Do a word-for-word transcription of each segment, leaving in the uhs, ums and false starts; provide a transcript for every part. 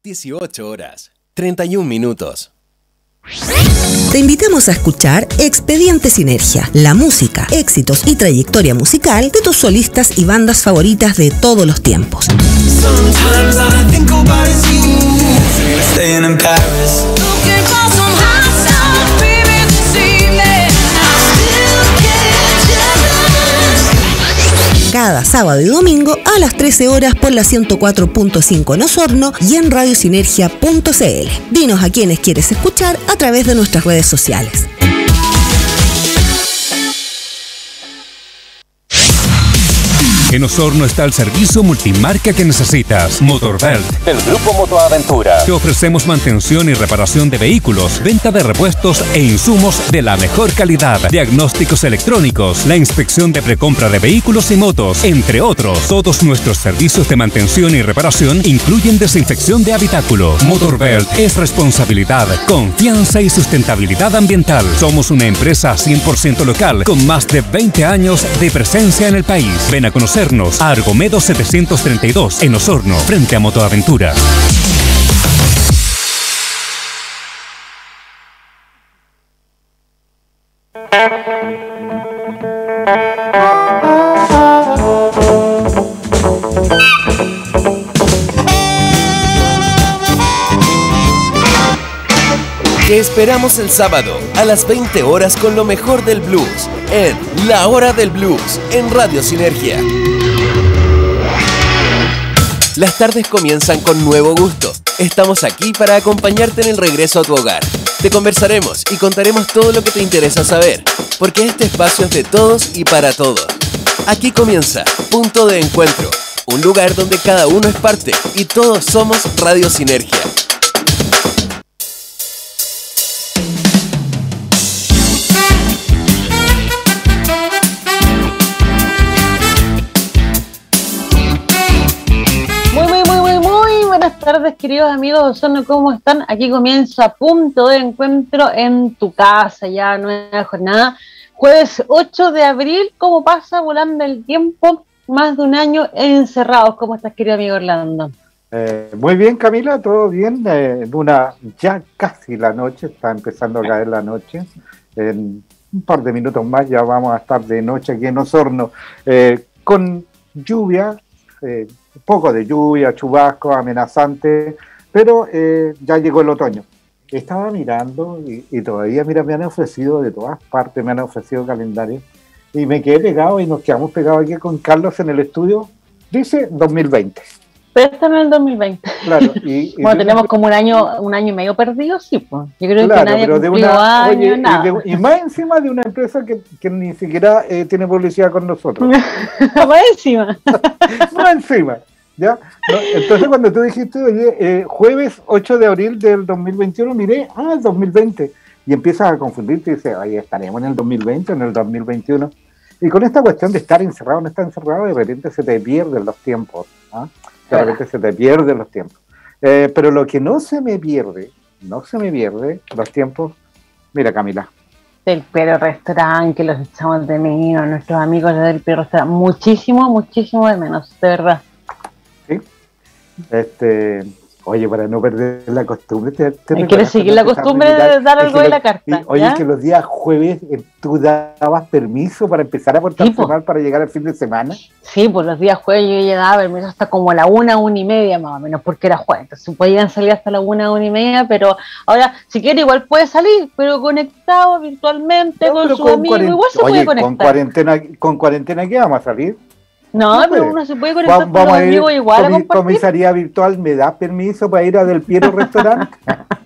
dieciocho horas, treinta y un minutos. Te invitamos a escuchar Expediente Sinergia, la música, éxitos y trayectoria musical de tus solistas y bandas favoritas de todos los tiempos. Cada sábado y domingo a las trece horas por la ciento cuatro punto cinco en Osorno y en radiosinergia punto c l. Dinos a quienes quieres escuchar a través de nuestras redes sociales. En Osorno está el servicio multimarca que necesitas. Motorbelt, del Grupo Motoaventura. Te ofrecemos mantención y reparación de vehículos, venta de repuestos e insumos de la mejor calidad, diagnósticos electrónicos, la inspección de precompra de vehículos y motos, entre otros. Todos nuestros servicios de mantención y reparación incluyen desinfección de habitáculo. Motorbelt es responsabilidad, confianza y sustentabilidad ambiental. Somos una empresa cien por ciento local con más de veinte años de presencia en el país. Ven a conocer a Argomedo setecientos treinta y dos en Osorno, frente a Motoaventura. Te esperamos el sábado a las veinte horas con lo mejor del blues en La Hora del Blues en Radio Sinergia. Las tardes comienzan con nuevo gusto. Estamos aquí para acompañarte en el regreso a tu hogar. Te conversaremos y contaremos todo lo que te interesa saber, porque este espacio es de todos y para todos. Aquí comienza Punto de Encuentro, un lugar donde cada uno es parte y todos somos Radio Sinergia. Buenas tardes, queridos amigos de Osorno, ¿cómo están? Aquí comienza Punto de Encuentro en tu casa, ya nueva jornada. Jueves ocho de abril, ¿cómo pasa volando el tiempo? Más de un año encerrados. ¿Cómo estás, querido amigo Orlando? Eh, muy bien, Camila, todo bien. Eh, en una ya casi la noche, está empezando a caer la noche. En un par de minutos más ya vamos a estar de noche aquí en Osorno, eh, con lluvia. Eh, Un poco de lluvia, chubasco, amenazante, pero eh, ya llegó el otoño. Estaba mirando y, y todavía, mira, me han ofrecido de todas partes, me han ofrecido calendarios, y me quedé pegado y nos quedamos pegados aquí con Carlos en el estudio. Dice dos mil veinte. Pero esto no es el dos mil veinte. Claro, y, y bueno, tenemos como un año un año y medio perdido, sí, pues. Yo creo claro, que nadie pero de cumplió una, años, oye, nada. Y, de, y más encima de una empresa que, que ni siquiera eh, tiene publicidad con nosotros. Más encima. Más encima. ¿Ya? No, entonces cuando tú dijiste, oye, eh, jueves ocho de abril del dos mil veintiuno, miré, ah, es dos mil veinte, y empiezas a confundirte y dices, oye, estaremos en el dos mil veinte, en el dos mil veintiuno, y con esta cuestión de estar encerrado, no estar encerrado, de repente se te pierden los tiempos, ¿ah? De repente se te pierden los tiempos, eh, pero lo que no se me pierde, no se me pierde los tiempos, mira, Camila. Del Pero Restaurante, que los echamos de menos, nuestros amigos del Pero Restaurante, muchísimo, muchísimo de menos, de verdad. ¿Sí? Este, oye, para no perder la costumbre, te, te ¿quieres seguir la costumbre de dar algo de la carta? Y, oye, ¿ya? Que los días jueves eh, tú dabas permiso para empezar a portarse sí, mal para llegar al fin de semana. Sí, pues los días jueves yo ya daba permiso hasta como a la una, una y media más o menos, porque era jueves, entonces podían salir hasta la una, una y media, pero ahora, si quiere igual puede salir, pero conectado virtualmente no, con sus amigos, igual se oye, puede conectar. Con cuarentena, con cuarentena, ¿qué vamos a salir? No, no, pero uno se puede conectar vamos, vamos con los amigos igual comi- a compartir. Comisaría virtual, ¿me da permiso para ir a Del Piero Restaurante?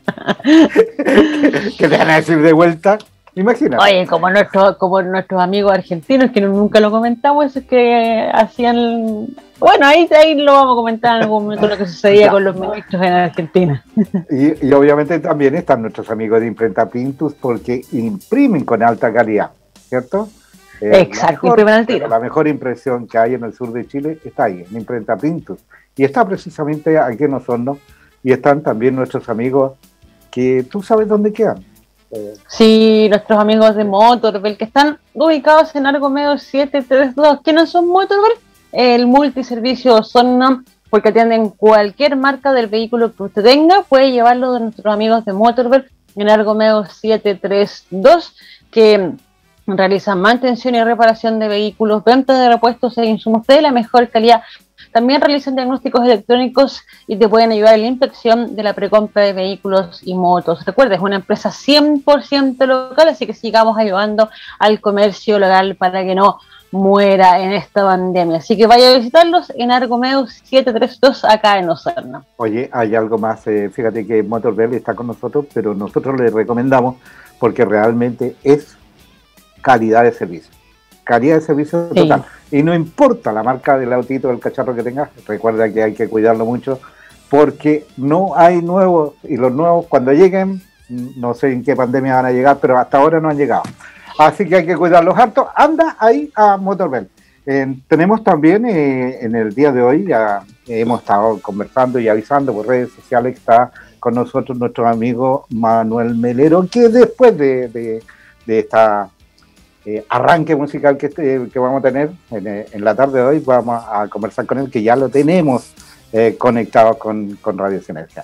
¿Qué te van a decir de vuelta? Imagínate. Oye, como, nuestro, como nuestros amigos argentinos, que nunca lo comentamos, eso es que hacían... Bueno, ahí, ahí lo vamos a comentar en algún momento lo que sucedía con los ministros en Argentina. Y, y obviamente también están nuestros amigos de Imprenta Pintus, porque imprimen con alta calidad, ¿cierto? Eh, Exacto, mejor, al tiro. La mejor impresión que hay en el sur de Chile está ahí, en Imprenta Pintus. Y está precisamente aquí en Osorno. Y están también nuestros amigos que tú sabes dónde quedan. Eh, sí, nuestros amigos de Motorbel, que están ubicados en Argomedo siete tres dos, que no son Motorbel, el multiservicio Osorno, porque atienden cualquier marca del vehículo que usted tenga. Puede llevarlo de nuestros amigos de Motorbell en Argomeo siete tres dos, que realizan mantención y reparación de vehículos, venta de repuestos e insumos de la mejor calidad. También realizan diagnósticos electrónicos y te pueden ayudar en la inspección de la precompra de vehículos y motos. Recuerda, es una empresa cien por ciento local, así que sigamos ayudando al comercio local para que no muera en esta pandemia. Así que vaya a visitarlos en Argomeo siete tres dos acá en Osorno. Oye, hay algo más. Eh, fíjate que Motorbell está con nosotros, pero nosotros le recomendamos porque realmente es calidad de servicio. Calidad de servicio total. Sí. Y no importa la marca del autito, del cacharro que tengas, recuerda que hay que cuidarlo mucho porque no hay nuevos, y los nuevos cuando lleguen, no sé en qué pandemia van a llegar, pero hasta ahora no han llegado. Así que hay que cuidarlos harto. Anda ahí a Motorbell. Eh, tenemos también eh, en el día de hoy, ya hemos estado conversando y avisando por redes sociales que está con nosotros nuestro amigo Manuel Melero, que después de, de, de esta eh, arranque musical que, que vamos a tener en, en la tarde de hoy, vamos a conversar con él, que ya lo tenemos eh, conectado con, con Radio Sinergia.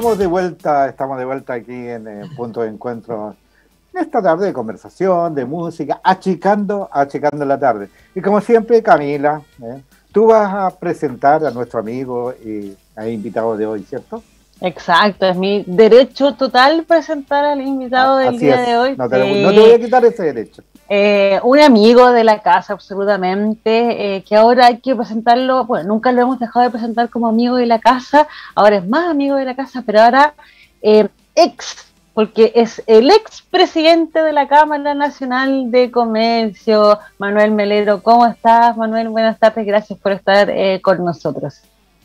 estamos de vuelta, estamos de vuelta aquí en el punto de encuentro, en esta tarde de conversación, de música, achicando, achicando la tarde. Y como siempre, Camila, ¿eh? tú vas a presentar a nuestro amigo y a invitado de hoy, ¿cierto? Exacto, es mi derecho total presentar al invitado del Así día es. de hoy. No te, Eh, no te voy a quitar ese derecho. Eh, un amigo de la casa, absolutamente, eh, que ahora hay que presentarlo, bueno, nunca lo hemos dejado de presentar como amigo de la casa, ahora es más amigo de la casa, pero ahora eh, ex, porque es el ex presidente de la Cámara Nacional de Comercio, Manuel Melero. ¿Cómo estás, Manuel? Buenas tardes, gracias por estar eh, con nosotros.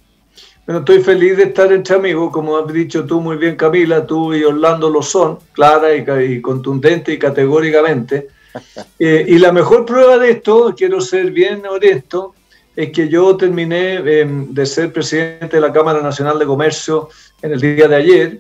Bueno, estoy feliz de estar entre amigos, como has dicho tú muy bien, Camila, tú y Orlando lo son, clara y, y contundente y categóricamente. Eh, y la mejor prueba de esto, quiero ser bien honesto, es que yo terminé eh, de ser presidente de la Cámara Nacional de Comercio en el día de ayer,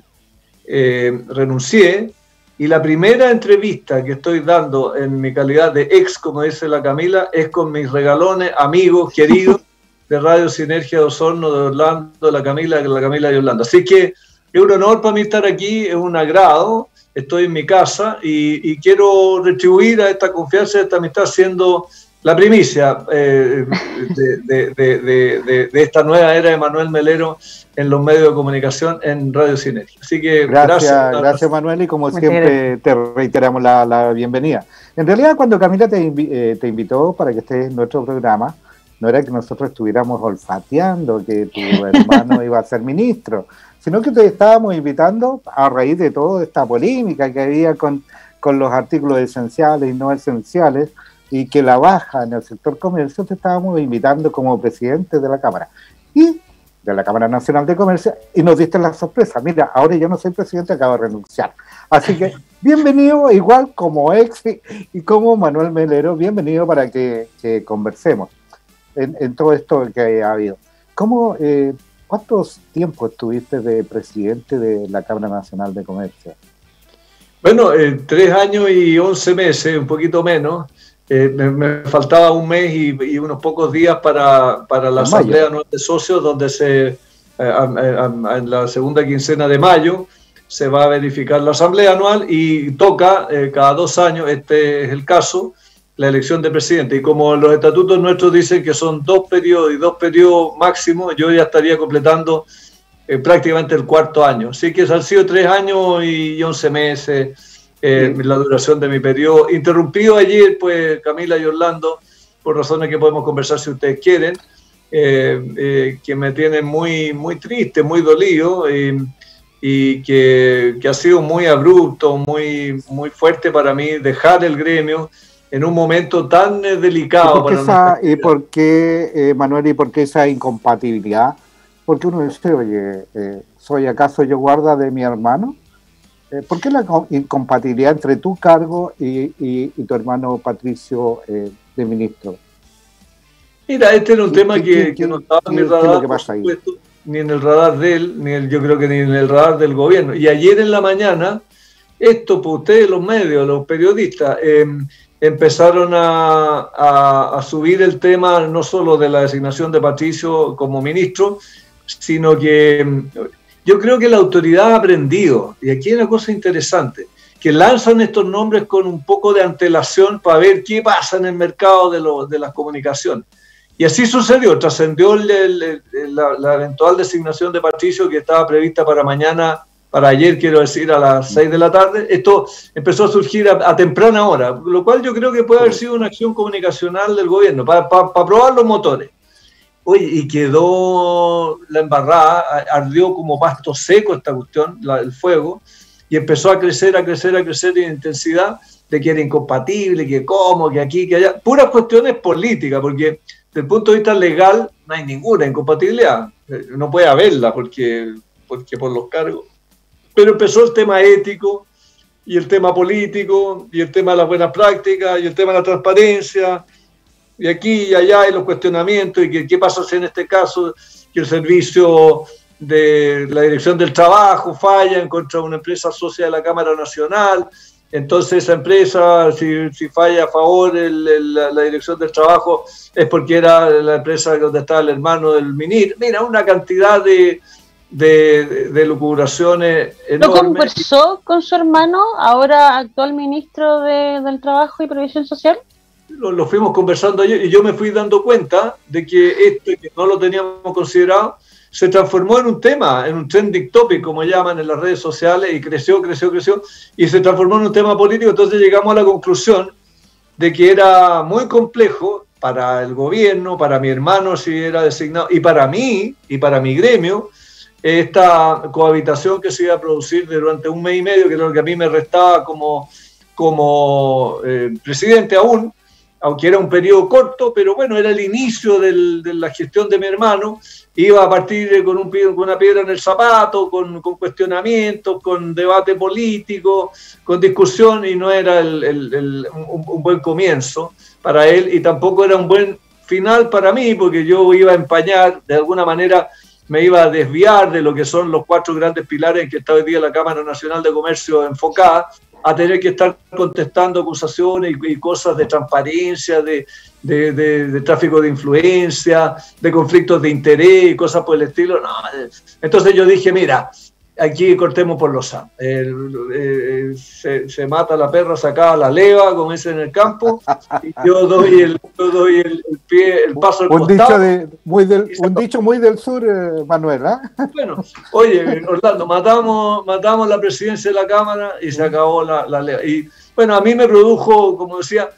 eh, renuncié, y la primera entrevista que estoy dando en mi calidad de ex, como dice la Camila, es con mis regalones, amigos, queridos, de Radio Sinergia de Osorno, de Orlando, de la Camila, de la Camila y Orlando. Así que es un honor para mí estar aquí, es un agrado. Estoy en mi casa y, y quiero retribuir a esta confianza, a esta amistad, siendo la primicia eh, de, de, de, de, de, de esta nueva era de Manuel Melero en los medios de comunicación en Radio Sinergia. Así que gracias, gracias, gracias Manuel, y como siempre te reiteramos la, la bienvenida. En realidad, cuando Camila te, invi eh, te invitó para que estés en nuestro programa, no era que nosotros estuviéramos olfateando que tu hermano iba a ser ministro, sino que te estábamos invitando a raíz de toda esta polémica que había con, con los artículos esenciales y no esenciales, y que la baja en el sector comercio, te estábamos invitando como presidente de la Cámara y de la Cámara Nacional de Comercio, y nos diste la sorpresa. Mira, ahora yo no soy presidente, acabo de renunciar. Así que bienvenido, igual como ex y como Manuel Melero, bienvenido para que, que conversemos en, en todo esto que ha habido. ¿Cómo... Eh, ¿Cuántos tiempos estuviste de presidente de la Cámara Nacional de Comercio? Bueno, eh, tres años y once meses, un poquito menos. Eh, me, me faltaba un mes y, y unos pocos días para, para la Asamblea Anual de Socios, donde se, eh, a, a, a, en la segunda quincena de mayo se va a verificar la Asamblea Anual y toca eh, cada dos años, este es el caso, la elección de presidente. Y como los estatutos nuestros dicen que son dos periodos y dos periodos máximos, yo ya estaría completando eh, prácticamente el cuarto año. Así que han sido tres años y once meses eh, sí. la duración de mi periodo. Interrumpido ayer, pues, Camila y Orlando, por razones que podemos conversar si ustedes quieren, eh, eh, que me tienen muy, muy triste, muy dolido, eh, y que, que ha sido muy abrupto, muy, muy fuerte para mí dejar el gremio en un momento tan eh, delicado. ¿Y por qué, para esa, ¿y por qué eh, Manuel, y por qué esa incompatibilidad? Porque uno dice, oye, eh, ¿soy acaso yo guarda de mi hermano? Eh, ¿Por qué la incompatibilidad entre tu cargo y, y, y tu hermano Patricio eh, de ministro? Mira, este era un tema ¿Qué, que, qué, que no estaba en mi radar, por supuesto, ni en el radar de él, ni el, yo creo que ni en el radar del gobierno. Y ayer en la mañana, esto, pues ustedes, los medios, los periodistas, eh, empezaron a, a, a subir el tema no solo de la designación de Patricio como ministro, sino que yo creo que la autoridad ha aprendido, y aquí hay una cosa interesante, que lanzan estos nombres con un poco de antelación para ver qué pasa en el mercado de, lo, de las comunicaciones. Y así sucedió, trascendió el, el, el, la, la eventual designación de Patricio, que estaba prevista para mañana, para ayer, quiero decir, a las seis de la tarde. Esto empezó a surgir a, a temprana hora, lo cual yo creo que puede haber sido una acción comunicacional del gobierno, para pa, pa probar los motores. Oye, y quedó la embarrada, ardió como pasto seco esta cuestión, la, el fuego, y empezó a crecer, a crecer, a crecer en intensidad, de que era incompatible, que cómo, que aquí, que allá. Puras cuestiones políticas, porque desde el punto de vista legal no hay ninguna incompatibilidad. No puede haberla, porque, porque por los cargos. Pero empezó el tema ético, y el tema político, y el tema de las buenas prácticas, y el tema de la transparencia, y aquí y allá, y los cuestionamientos, y que, qué pasa si en este caso que el servicio de la Dirección del Trabajo falla en contra de una empresa socia de la Cámara Nacional. Entonces esa empresa, si, si falla a favor el, el, la, la Dirección del Trabajo, es porque era la empresa donde estaba el hermano del ministro. Mira, una cantidad de, de, de, de lucubraciones enormes. ¿No conversó con su hermano, ahora actual ministro de, del Trabajo y Previsión Social? Lo, lo fuimos conversando ayer y yo me fui dando cuenta de que esto, que no lo teníamos considerado, se transformó en un tema, en un trending topic, como llaman en las redes sociales, y creció, creció, creció, y se transformó en un tema político. Entonces llegamos a la conclusión de que era muy complejo para el gobierno, para mi hermano si era designado, y para mí, y para mi gremio, esta cohabitación que se iba a producir durante un mes y medio, que era lo que a mí me restaba como, como eh, presidente aún, aunque era un periodo corto, pero bueno, era el inicio del, de la gestión de mi hermano, iba a partir con, un, con una piedra en el zapato, con, con cuestionamientos, con debate político, con discusión, y no era el, el, el, un, un buen comienzo para él, y tampoco era un buen final para mí, porque yo iba a empañar, de alguna manera me iba a desviar de lo que son los cuatro grandes pilares en que está hoy día la Cámara Nacional de Comercio enfocada, a tener que estar contestando acusaciones y, y cosas de transparencia, de, de, de, de tráfico de influencia, de conflictos de interés y cosas por el estilo. No. Entonces yo dije, mira, aquí cortemos por los sano. Eh, eh, se, se mata la perra sacada la leva, como dicen en el campo, y yo doy el, yo doy el, el pie, el paso al un costado. Dicho de, muy del, un dicho muy del sur, eh, Manuel, ¿eh? Bueno, oye, Orlando, matamos, matamos la presidencia de la Cámara y se acabó la, la leva. Y bueno, a mí me produjo, como decía,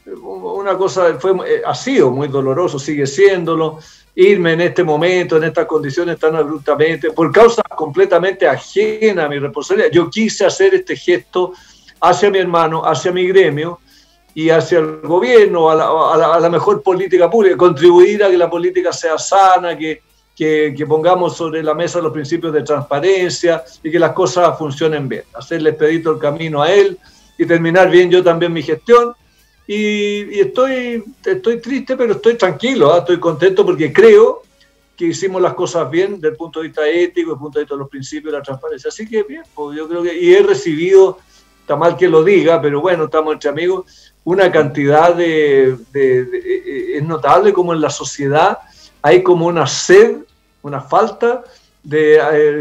una cosa, fue, ha sido muy doloroso, sigue siéndolo, irme en este momento, en estas condiciones tan abruptamente, por causa completamente ajena a mi responsabilidad. Yo quise hacer este gesto hacia mi hermano, hacia mi gremio y hacia el gobierno, a la, a la, a la mejor política pública, contribuir a que la política sea sana, que, que, que pongamos sobre la mesa los principios de transparencia y que las cosas funcionen bien. Hacerle expedito el camino a él y terminar bien yo también mi gestión. Y, y estoy, estoy triste, pero estoy tranquilo, ¿eh? Estoy contento porque creo que hicimos las cosas bien desde el punto de vista ético, desde el punto de vista de los principios de la transparencia. Así que bien, pues yo creo que, y he recibido, está mal que lo diga, pero bueno, estamos entre amigos, una cantidad de, de, de, de es notable como en la sociedad hay como una sed, una falta de,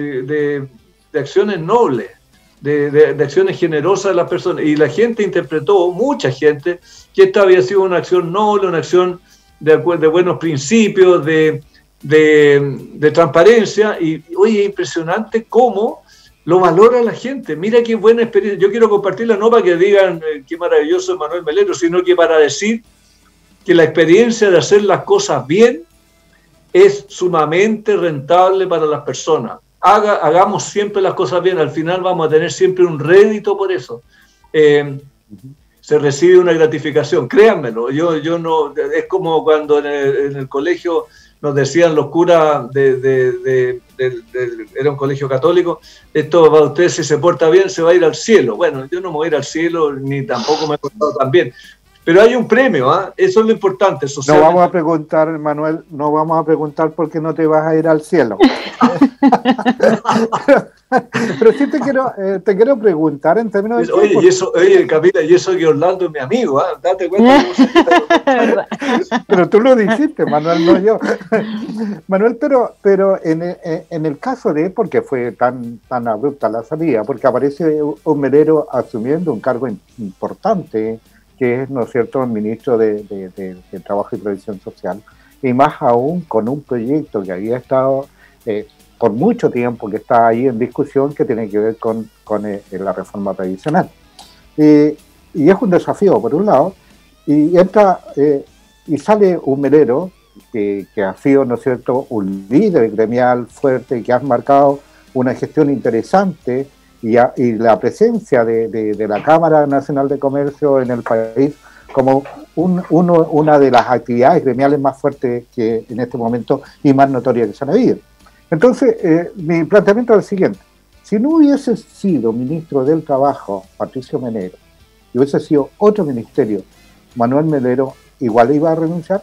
de, de acciones nobles. De, de, de acciones generosas de las personas, y la gente interpretó, mucha gente, que esta había sido una acción noble, una acción de, de buenos principios, de, de, de transparencia, y oye, impresionante cómo lo valora la gente. Mira qué buena experiencia. Yo quiero compartirla no para que digan eh, qué maravilloso es Manuel Melero, sino que para decir que la experiencia de hacer las cosas bien es sumamente rentable para las personas. Haga, hagamos siempre las cosas bien, al final vamos a tener siempre un rédito por eso. Eh, se recibe una gratificación, créanmelo. Yo, yo no, es como cuando en el, en el colegio nos decían los curas, de, de, de, de, de, era un colegio católico, esto va usted, si se porta bien, se va a ir al cielo. Bueno, yo no me voy a ir al cielo, ni tampoco me he portado tan bien. Pero hay un premio, ¿eh? Eso es lo importante. No vamos a preguntar, Manuel, no vamos a preguntar por qué no te vas a ir al cielo. pero, pero sí te quiero, eh, te quiero preguntar en términos de... Oye, y eso, oye, Camila, y eso que Orlando es mi amigo, ¿eh? Date cuenta. Pero tú lo dijiste, Manuel, no yo. Manuel, pero, pero en, en el caso de, porque fue tan, tan abrupta la salida, porque aparece un Melero asumiendo un cargo importante, que es, ¿no es cierto?, el ministro de, de, de, de Trabajo y Previsión Social, y más aún con un proyecto que había estado eh, por mucho tiempo, que está ahí en discusión, que tiene que ver con, con eh, la reforma previsional. Eh, y es un desafío, por un lado, y entra eh, y sale un Melero que, que ha sido, ¿no es cierto?, un líder gremial fuerte, que ha marcado una gestión interesante, Y, a, y la presencia de, de, de la Cámara Nacional de Comercio en el país como un, uno, una de las actividades gremiales más fuertes que en este momento y más notorias que se han habido. Entonces, eh, mi planteamiento es el siguiente. Si no hubiese sido ministro del Trabajo, Patricio Melero, y hubiese sido otro ministerio, Manuel Melero, ¿igual iba a renunciar?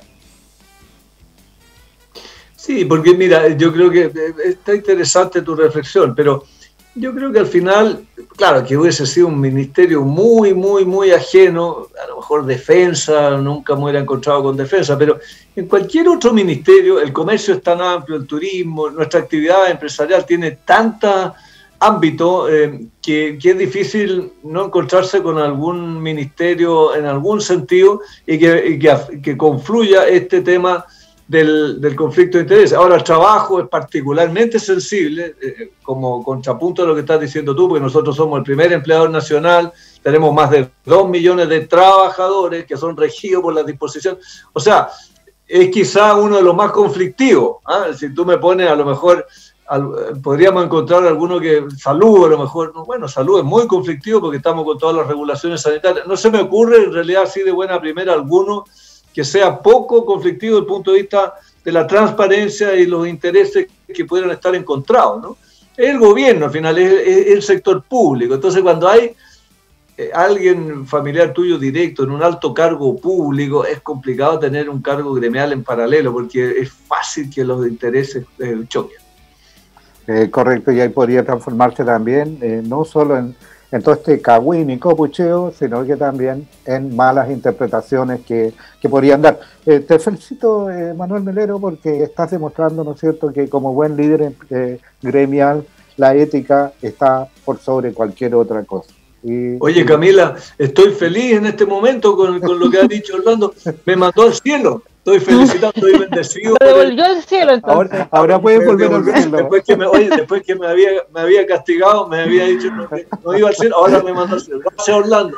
Sí, porque mira, yo creo que está interesante tu reflexión, pero yo creo que al final, claro, que hubiese sido un ministerio muy, muy, muy ajeno, a lo mejor mejor defensa, nunca me hubiera encontrado con defensa, pero en cualquier otro ministerio el comercio es tan amplio, el turismo, nuestra actividad empresarial tiene tanta ámbito eh, que, que es difícil no encontrarse con algún ministerio en algún sentido y que, y que, que confluya este tema del, del conflicto de interés. Ahora, el trabajo es particularmente sensible, eh, como contrapunto a lo que estás diciendo tú, porque nosotros somos el primer empleador nacional, tenemos más de dos millones de trabajadores que son regidos por la disposición. O sea, es quizá uno de los más conflictivos. ¿eh? Si tú me pones, a lo mejor al, podríamos encontrar alguno que, salud, a lo mejor, no, bueno, salud es muy conflictivo porque estamos con todas las regulaciones sanitarias. No se me ocurre, en realidad, así de buena primera, alguno que sea poco conflictivo desde el punto de vista de la transparencia y los intereses que pudieran estar encontrados, ¿no? El gobierno, al final, es, es el sector público. Entonces, cuando hay eh, alguien familiar tuyo directo en un alto cargo público, es complicado tener un cargo gremial en paralelo, porque es fácil que los intereses eh, choquen. Eh, correcto, y ahí podría transformarse también, eh, no solo en en todo este cagüín y copucheo, sino que también en malas interpretaciones que, que podrían dar. Eh, te felicito, eh, Manuel Melero, porque estás demostrando, ¿no es cierto?, que como buen líder eh, gremial, la ética está por sobre cualquier otra cosa. Y, Oye, Camila, estoy feliz en este momento con, con lo que ha dicho Orlando. Me mandó al cielo. Estoy felicitando, estoy bendecido. Me devolvió al cielo, entonces. Ahora, ahora puedes volver al cielo. Después que me, oye, después que me había, me había castigado, me había dicho no, no iba al cielo, ahora me mandó al cielo. Gracias, Orlando.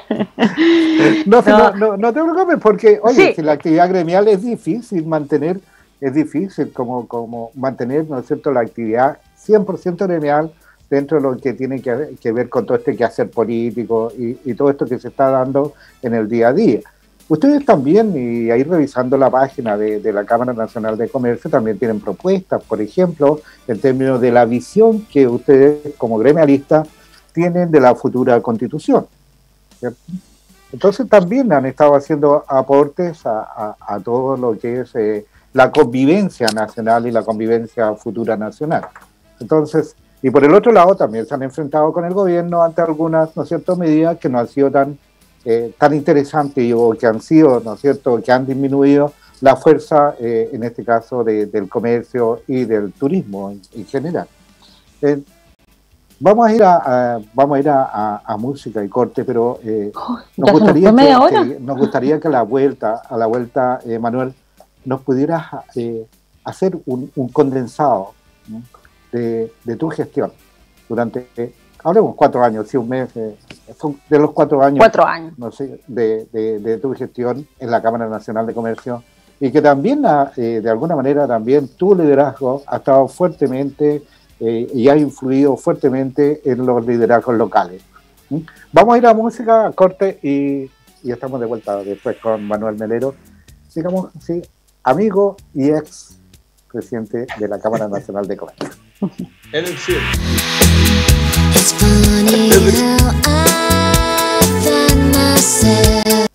No, no, no, no te preocupes, porque, oye, Sí. si la actividad gremial es difícil mantener, es difícil como, como mantener, ¿no es cierto?, la actividad cien por ciento gremial dentro de lo que tiene que, que ver con todo este quehacer político y, y todo esto que se está dando en el día a día. Ustedes también, y ahí revisando la página de, de la Cámara Nacional de Comercio, también tienen propuestas, por ejemplo, en términos de la visión que ustedes como gremialistas tienen de la futura Constitución, ¿cierto? Entonces también han estado haciendo aportes a, a, a todo lo que es eh, la convivencia nacional y la convivencia futura nacional. Entonces, y por el otro lado también se han enfrentado con el gobierno ante algunas, ¿no es cierto?, medidas que no han sido tan Eh, tan interesantes o que han sido, ¿no es cierto?, que han disminuido la fuerza, eh, en este caso, de, del comercio y del turismo en, en general. Eh, vamos a ir a, a vamos a ir a, a, a música y corte, pero eh, Oh, nos, ¿ya se nos gustaría fue media que, hora? que, nos gustaría que a la vuelta, a la vuelta, eh, Manuel, nos pudieras eh, hacer un, un condensado, ¿no?, de, de tu gestión durante, eh, hablemos cuatro años, sí, un mes, eh, de los cuatro años, Cuatro años. no sé, de, de, de tu gestión en la Cámara Nacional de Comercio, y que también, eh, de alguna manera, también tu liderazgo ha estado fuertemente eh, y ha influido fuertemente en los liderazgos locales. ¿Mm? Vamos a ir a música, a corte, y, y estamos de vuelta después con Manuel Melero, digamos, sí, amigo y ex presidente de la Cámara Nacional de Comercio. En el cielo. It's funny how I find myself.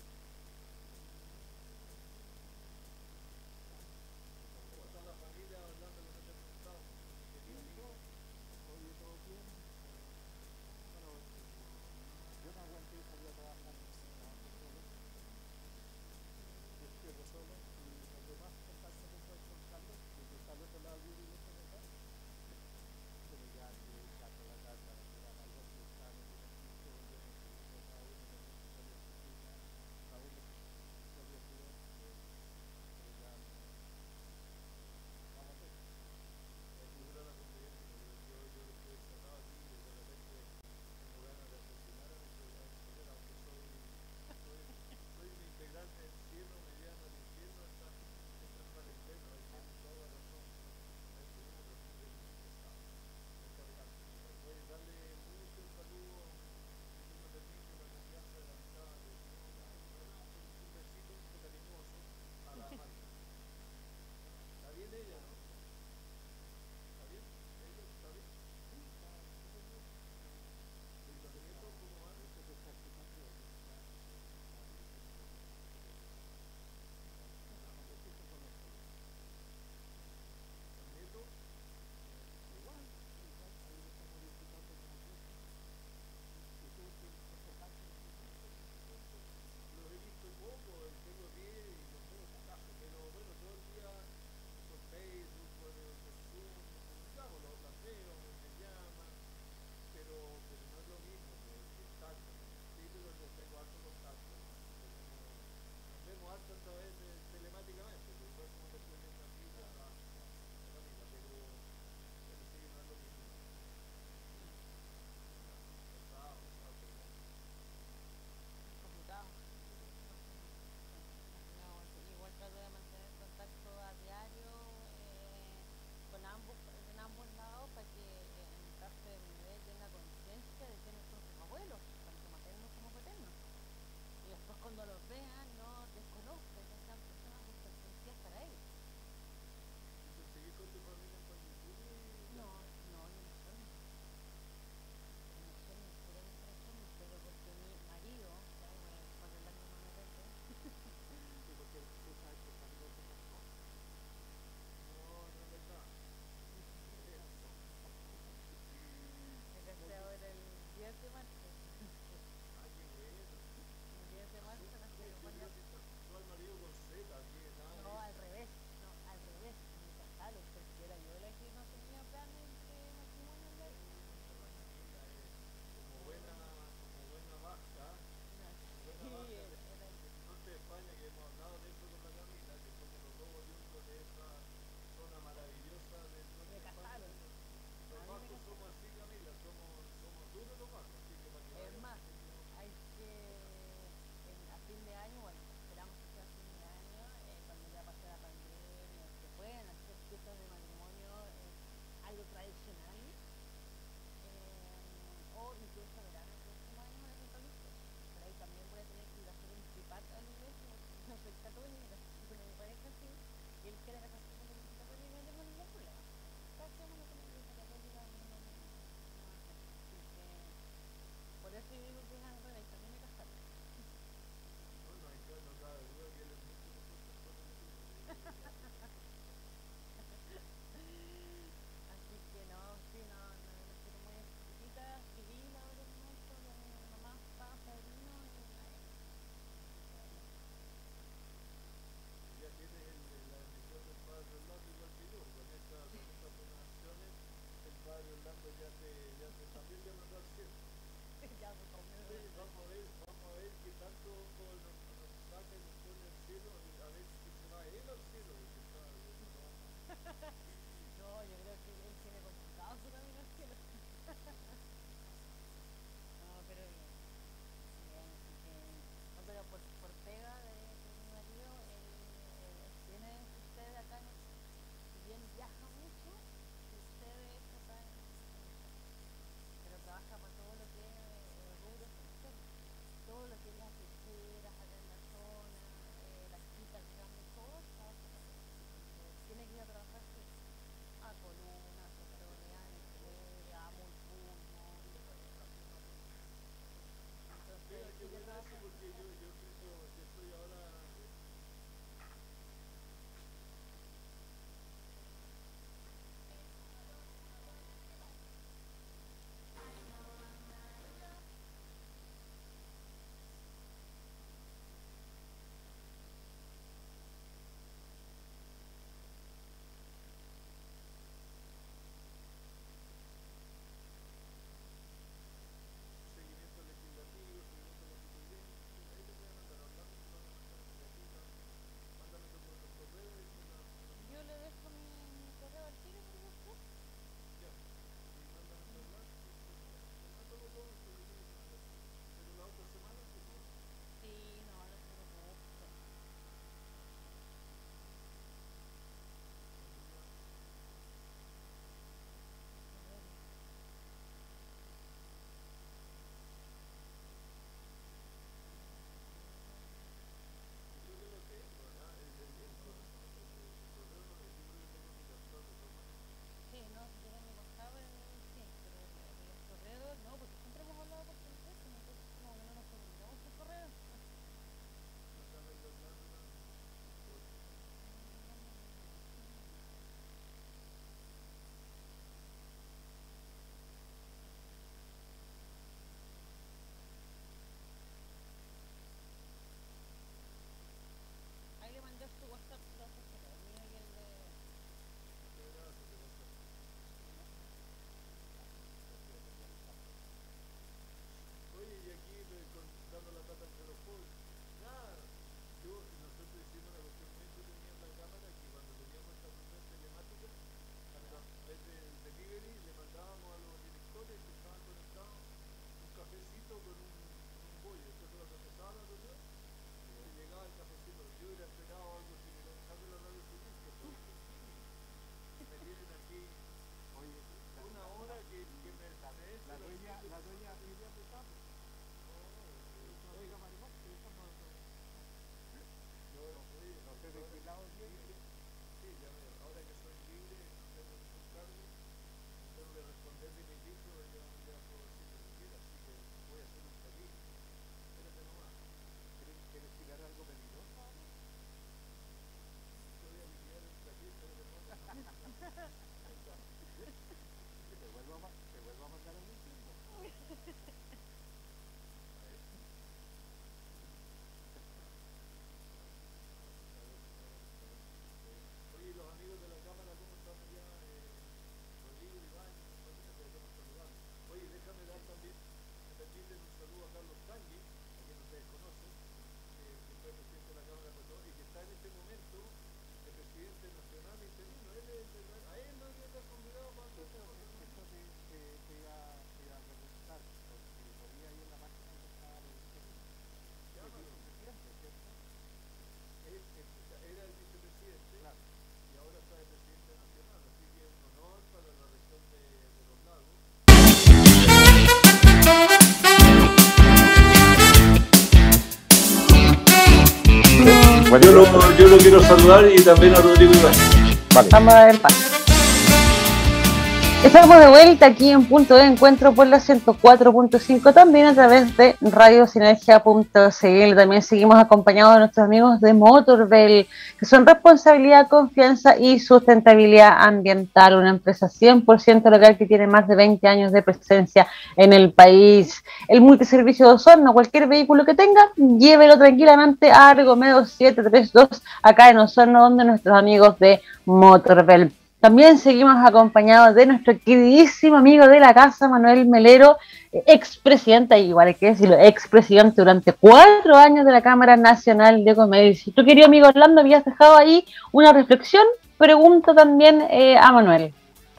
Bueno, yo, lo, yo lo quiero saludar y también a Rodrigo Iván. Vale. Vamos a ver paz. Estamos de vuelta aquí en Punto de Encuentro por la ciento cuatro punto cinco, también a través de radio sinergia punto c l. También seguimos acompañados de nuestros amigos de Motorbell, que son responsabilidad, confianza y sustentabilidad ambiental, una empresa cien por ciento local que tiene más de veinte años de presencia en el país. El multiservicio de Osorno, cualquier vehículo que tenga, llévelo tranquilamente a Argomedo setecientos treinta y dos, acá en Osorno, donde nuestros amigos de Motorbell. También seguimos acompañados de nuestro queridísimo amigo de la casa, Manuel Melero, expresidente, igual hay que decirlo, expresidente durante cuatro años de la Cámara Nacional de Comercio. Tu querido amigo Orlando, habías dejado ahí una reflexión, pregunto también eh, a Manuel.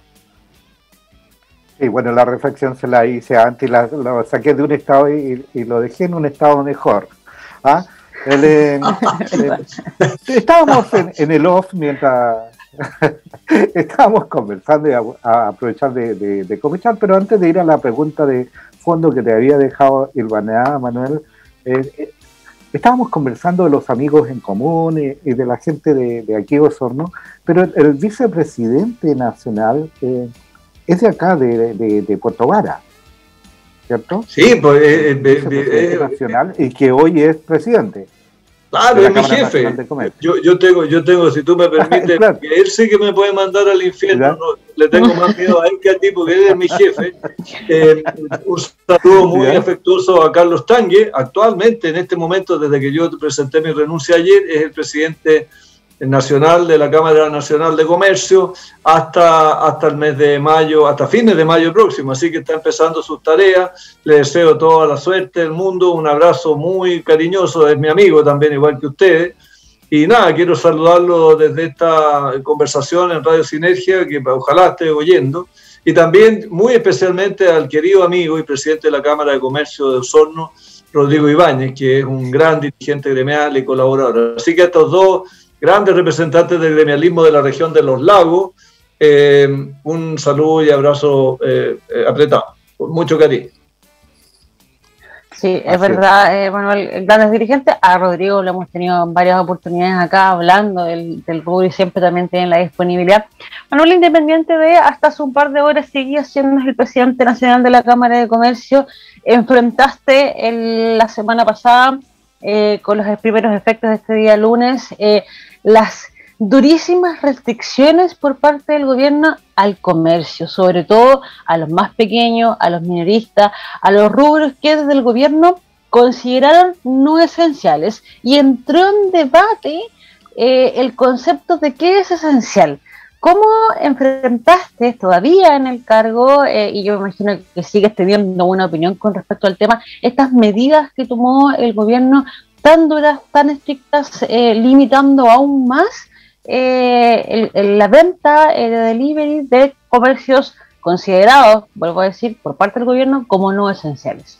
Sí, bueno, la reflexión se la hice antes, la, la saqué de un estado y, y lo dejé en un estado mejor. ¿Ah? El, eh, eh, estábamos en, en el off mientras... Estábamos conversando y a, a aprovechar de, de, de conversar, pero antes de ir a la pregunta de fondo que te había dejado hilvaneada, Manuel, eh, eh, estábamos conversando de los amigos en común y, y de la gente de, de aquí de Osorno, pero el, el vicepresidente nacional eh, es de acá, de, de, de Puerto Vara, ¿cierto? Sí, pues eh, el vicepresidente eh, nacional y que hoy es presidente. Claro, es mi jefe. Yo, yo tengo, yo tengo, si tú me permites, claro. Que él sí que me puede mandar al infierno. No, le tengo más miedo a él que a ti, porque él es mi jefe. Eh, un saludo muy ¿Ya? afectuoso a Carlos Tangue. Actualmente, en este momento, desde que yo presenté mi renuncia ayer, es el presidente nacional de la Cámara Nacional de Comercio hasta, hasta el mes de mayo, hasta fines de mayo próximo, así que está empezando sus tareas. Le deseo toda la suerte del mundo, un abrazo muy cariñoso, es mi amigo también, igual que ustedes, y nada, quiero saludarlo desde esta conversación en Radio Sinergia, que ojalá esté oyendo, y también muy especialmente al querido amigo y presidente de la Cámara de Comercio de Osorno, Rodrigo Ibáñez, que es un gran dirigente gremial y colaborador. Así que estos dos grandes representantes del gremialismo de la región de los lagos, eh, un saludo y abrazo eh, eh, apretado, con mucho cariño. Sí, es Así verdad, eh, Manuel, grandes dirigentes. A Rodrigo lo hemos tenido en varias oportunidades acá hablando del, del rubro y siempre también tienen la disponibilidad. Manuel, independiente de hasta hace un par de horas seguía siendo el presidente nacional de la Cámara de Comercio, enfrentaste el, la semana pasada eh, con los primeros efectos de este día lunes, eh, las durísimas restricciones por parte del gobierno al comercio, sobre todo a los más pequeños, a los minoristas, a los rubros que desde el gobierno consideraron no esenciales, y entró en debate eh, el concepto de qué es esencial. ¿Cómo enfrentaste todavía en el cargo, eh, y yo me imagino que sigues teniendo una opinión con respecto al tema, estas medidas que tomó el gobierno tan duras, tan estrictas, eh, limitando aún más eh, el, el, la venta eh, de delivery de comercios considerados, vuelvo a decir, por parte del gobierno como no esenciales?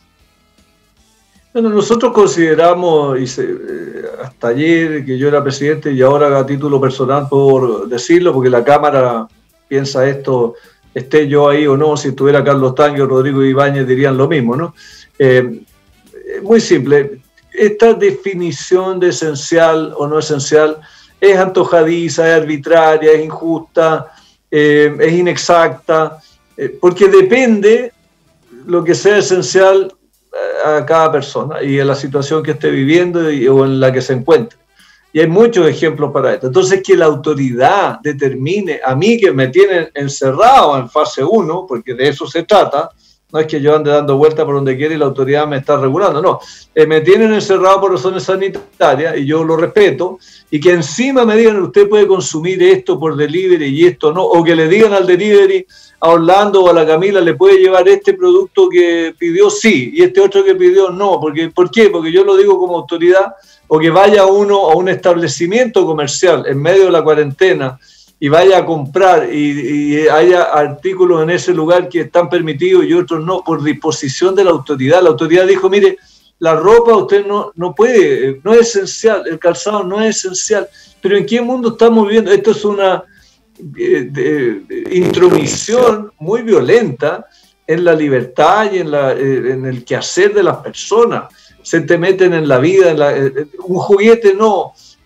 Bueno, nosotros consideramos, y se, eh, hasta ayer que yo era presidente y ahora a título personal por decirlo, porque la Cámara piensa esto, esté yo ahí o no, si estuviera Carlos Tangue o Rodrigo Ibáñez dirían lo mismo, ¿no? Eh, muy simple, esta definición de esencial o no esencial es antojadiza, es arbitraria, es injusta, eh, es inexacta, eh, porque depende lo que sea esencial a cada persona y en la situación que esté viviendo y, o en la que se encuentre. Y hay muchos ejemplos para esto. Entonces, que la autoridad determine, a mí que me tienen encerrado en fase uno, porque de eso se trata, no es que yo ande dando vueltas por donde quiera y la autoridad me está regulando, no. Eh, me tienen encerrado por razones sanitarias y yo lo respeto, y que encima me digan, usted puede consumir esto por delivery y esto no, o que le digan al delivery, a Orlando o a la Camila, le puede llevar este producto que pidió sí, y este otro que pidió no. Porque, ¿por qué? Porque yo lo digo como autoridad, o que vaya uno a un establecimiento comercial en medio de la cuarentena y vaya a comprar y, y haya artículos en ese lugar que están permitidos y otros no, por disposición de la autoridad. La autoridad dijo, mire, la ropa usted no, no puede, no es esencial, el calzado no es esencial. Pero ¿en qué mundo estamos viviendo? Esto es una de, de, de intromisión muy violenta en la libertad y en, la, en el quehacer de las personas. Se te meten en la vida, en la, un juguete no,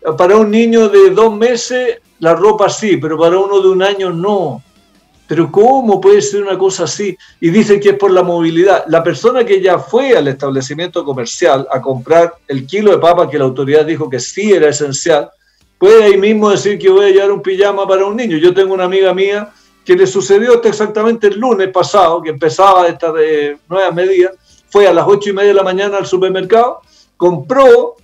para un niño de dos meses la ropa sí, pero para uno de un año no. Pero ¿cómo puede ser una cosa así? Y dicen que es por la movilidad. La persona que ya fue al establecimiento comercial a comprar el kilo de papa que la autoridad dijo que sí era esencial, puede ahí mismo decir que voy a llevar un pijama para un niño. Yo tengo una amiga mía que le sucedió esto exactamente el lunes pasado, que empezaba esta de nuevas medidas, fue a las ocho y media de la mañana al supermercado, compró,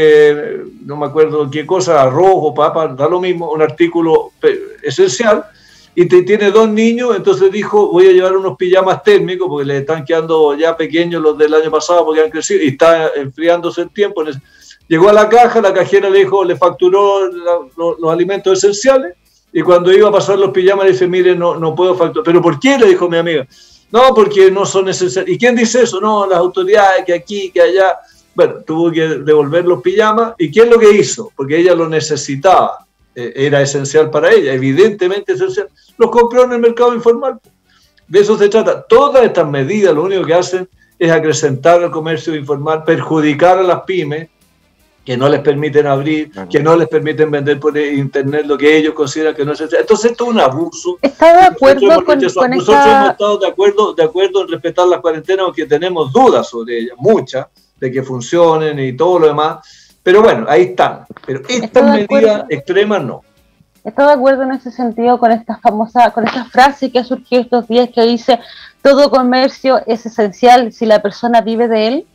eh, no me acuerdo qué cosa, arroz o papa, da lo mismo, un artículo esencial, y te, tiene dos niños, entonces dijo, voy a llevar unos pijamas térmicos, porque le están quedando ya pequeños los del año pasado, porque han crecido, y está enfriándose el tiempo. Llegó a la caja, la cajera le dijo, le facturó la, los, los alimentos esenciales, y cuando iba a pasar los pijamas le dice, mire, no, no puedo facturar. ¿Pero por qué? Le dijo mi amiga. No, porque no son esenciales. ¿Y quién dice eso? No, las autoridades, que aquí, que allá. Bueno, tuvo que devolver los pijamas. ¿Y quién lo que hizo? Porque ella lo necesitaba. Era esencial para ella, evidentemente esencial. Los compró en el mercado informal. De eso se trata. Todas estas medidas lo único que hacen es acrecentar el comercio informal, perjudicar a las pymes, que no les permiten abrir, claro, que no les permiten vender por internet lo que ellos consideran que no es esencial. Entonces esto es un abuso. ¿Está de acuerdo nosotros con, hemos, con nosotros esta... hemos estado de acuerdo, de acuerdo en respetar las cuarentenas, aunque tenemos dudas sobre ellas, muchas, de que funcionen y todo lo demás. Pero bueno, ahí están. Pero estas medidas extremas no. ¿Está de acuerdo en ese sentido con esta famosa, con esta frase que ha surgido estos días que dice todo comercio es esencial si la persona vive de él?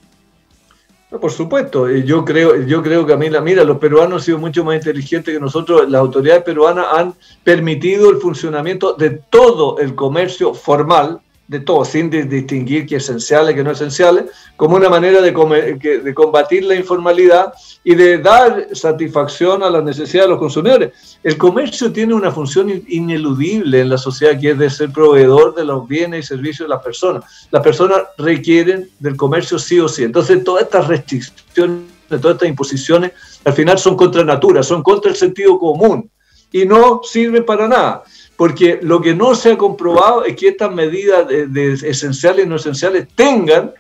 No, por supuesto, yo creo, yo creo, Camila, mira, los peruanos han sido mucho más inteligentes que nosotros. Las autoridades peruanas han permitido el funcionamiento de todo el comercio formal, de todo, sin distinguir que esenciales, que no esenciales, como una manera de, comer, de combatir la informalidad y de dar satisfacción a las necesidades de los consumidores. El comercio tiene una función ineludible en la sociedad, que es de ser proveedor de los bienes y servicios de las personas. Las personas requieren del comercio sí o sí. Entonces, todas estas restricciones, todas estas imposiciones, al final son contra natura, son contra el sentido común y no sirven para nada. Porque lo que no se ha comprobado es que estas medidas de, de esenciales y no esenciales tengan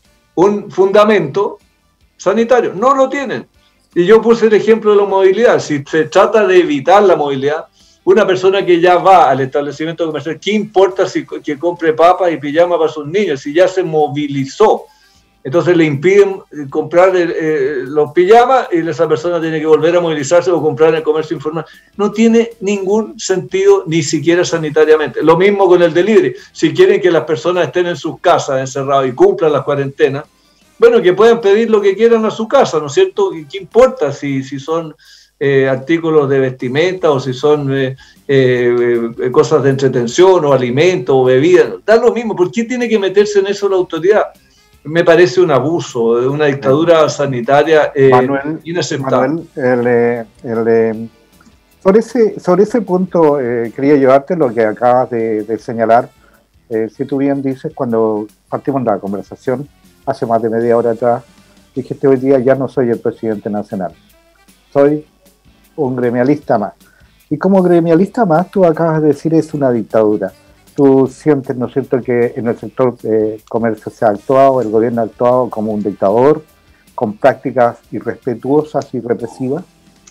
un fundamento sanitario. No lo tienen. Y yo puse el ejemplo de la movilidad. Si se trata de evitar la movilidad, una persona que ya va al establecimiento comercial, ¿qué importa si que compre papas y pijamas para sus niños? Si ya se movilizó. Entonces le impiden comprar eh, los pijamas y esa persona tiene que volver a movilizarse o comprar en el comercio informal. No tiene ningún sentido, ni siquiera sanitariamente. Lo mismo con el delivery. Si quieren que las personas estén en sus casas encerradas y cumplan las cuarentenas, bueno, que puedan pedir lo que quieran a su casa, ¿no es cierto? ¿Qué importa si, si son eh, artículos de vestimenta o si son eh, eh, cosas de entretención o alimentos o bebidas? Da lo mismo. ¿Por qué tiene que meterse en eso la autoridad? Me parece un abuso, de una dictadura sanitaria eh, Manuel, inaceptable. Manuel, el, el, el, sobre, ese, sobre ese punto eh, quería llevarte lo que acabas de, de señalar. Eh, si tú bien dices, cuando partimos la conversación, hace más de media hora atrás, dijiste hoy día ya no soy el presidente nacional, soy un gremialista más. Y como gremialista más, tú acabas de decir es una dictadura. Tú sientes, ¿no es cierto?, que en el sector eh, comercio se ha actuado, el gobierno ha actuado como un dictador, con prácticas irrespetuosas y represivas.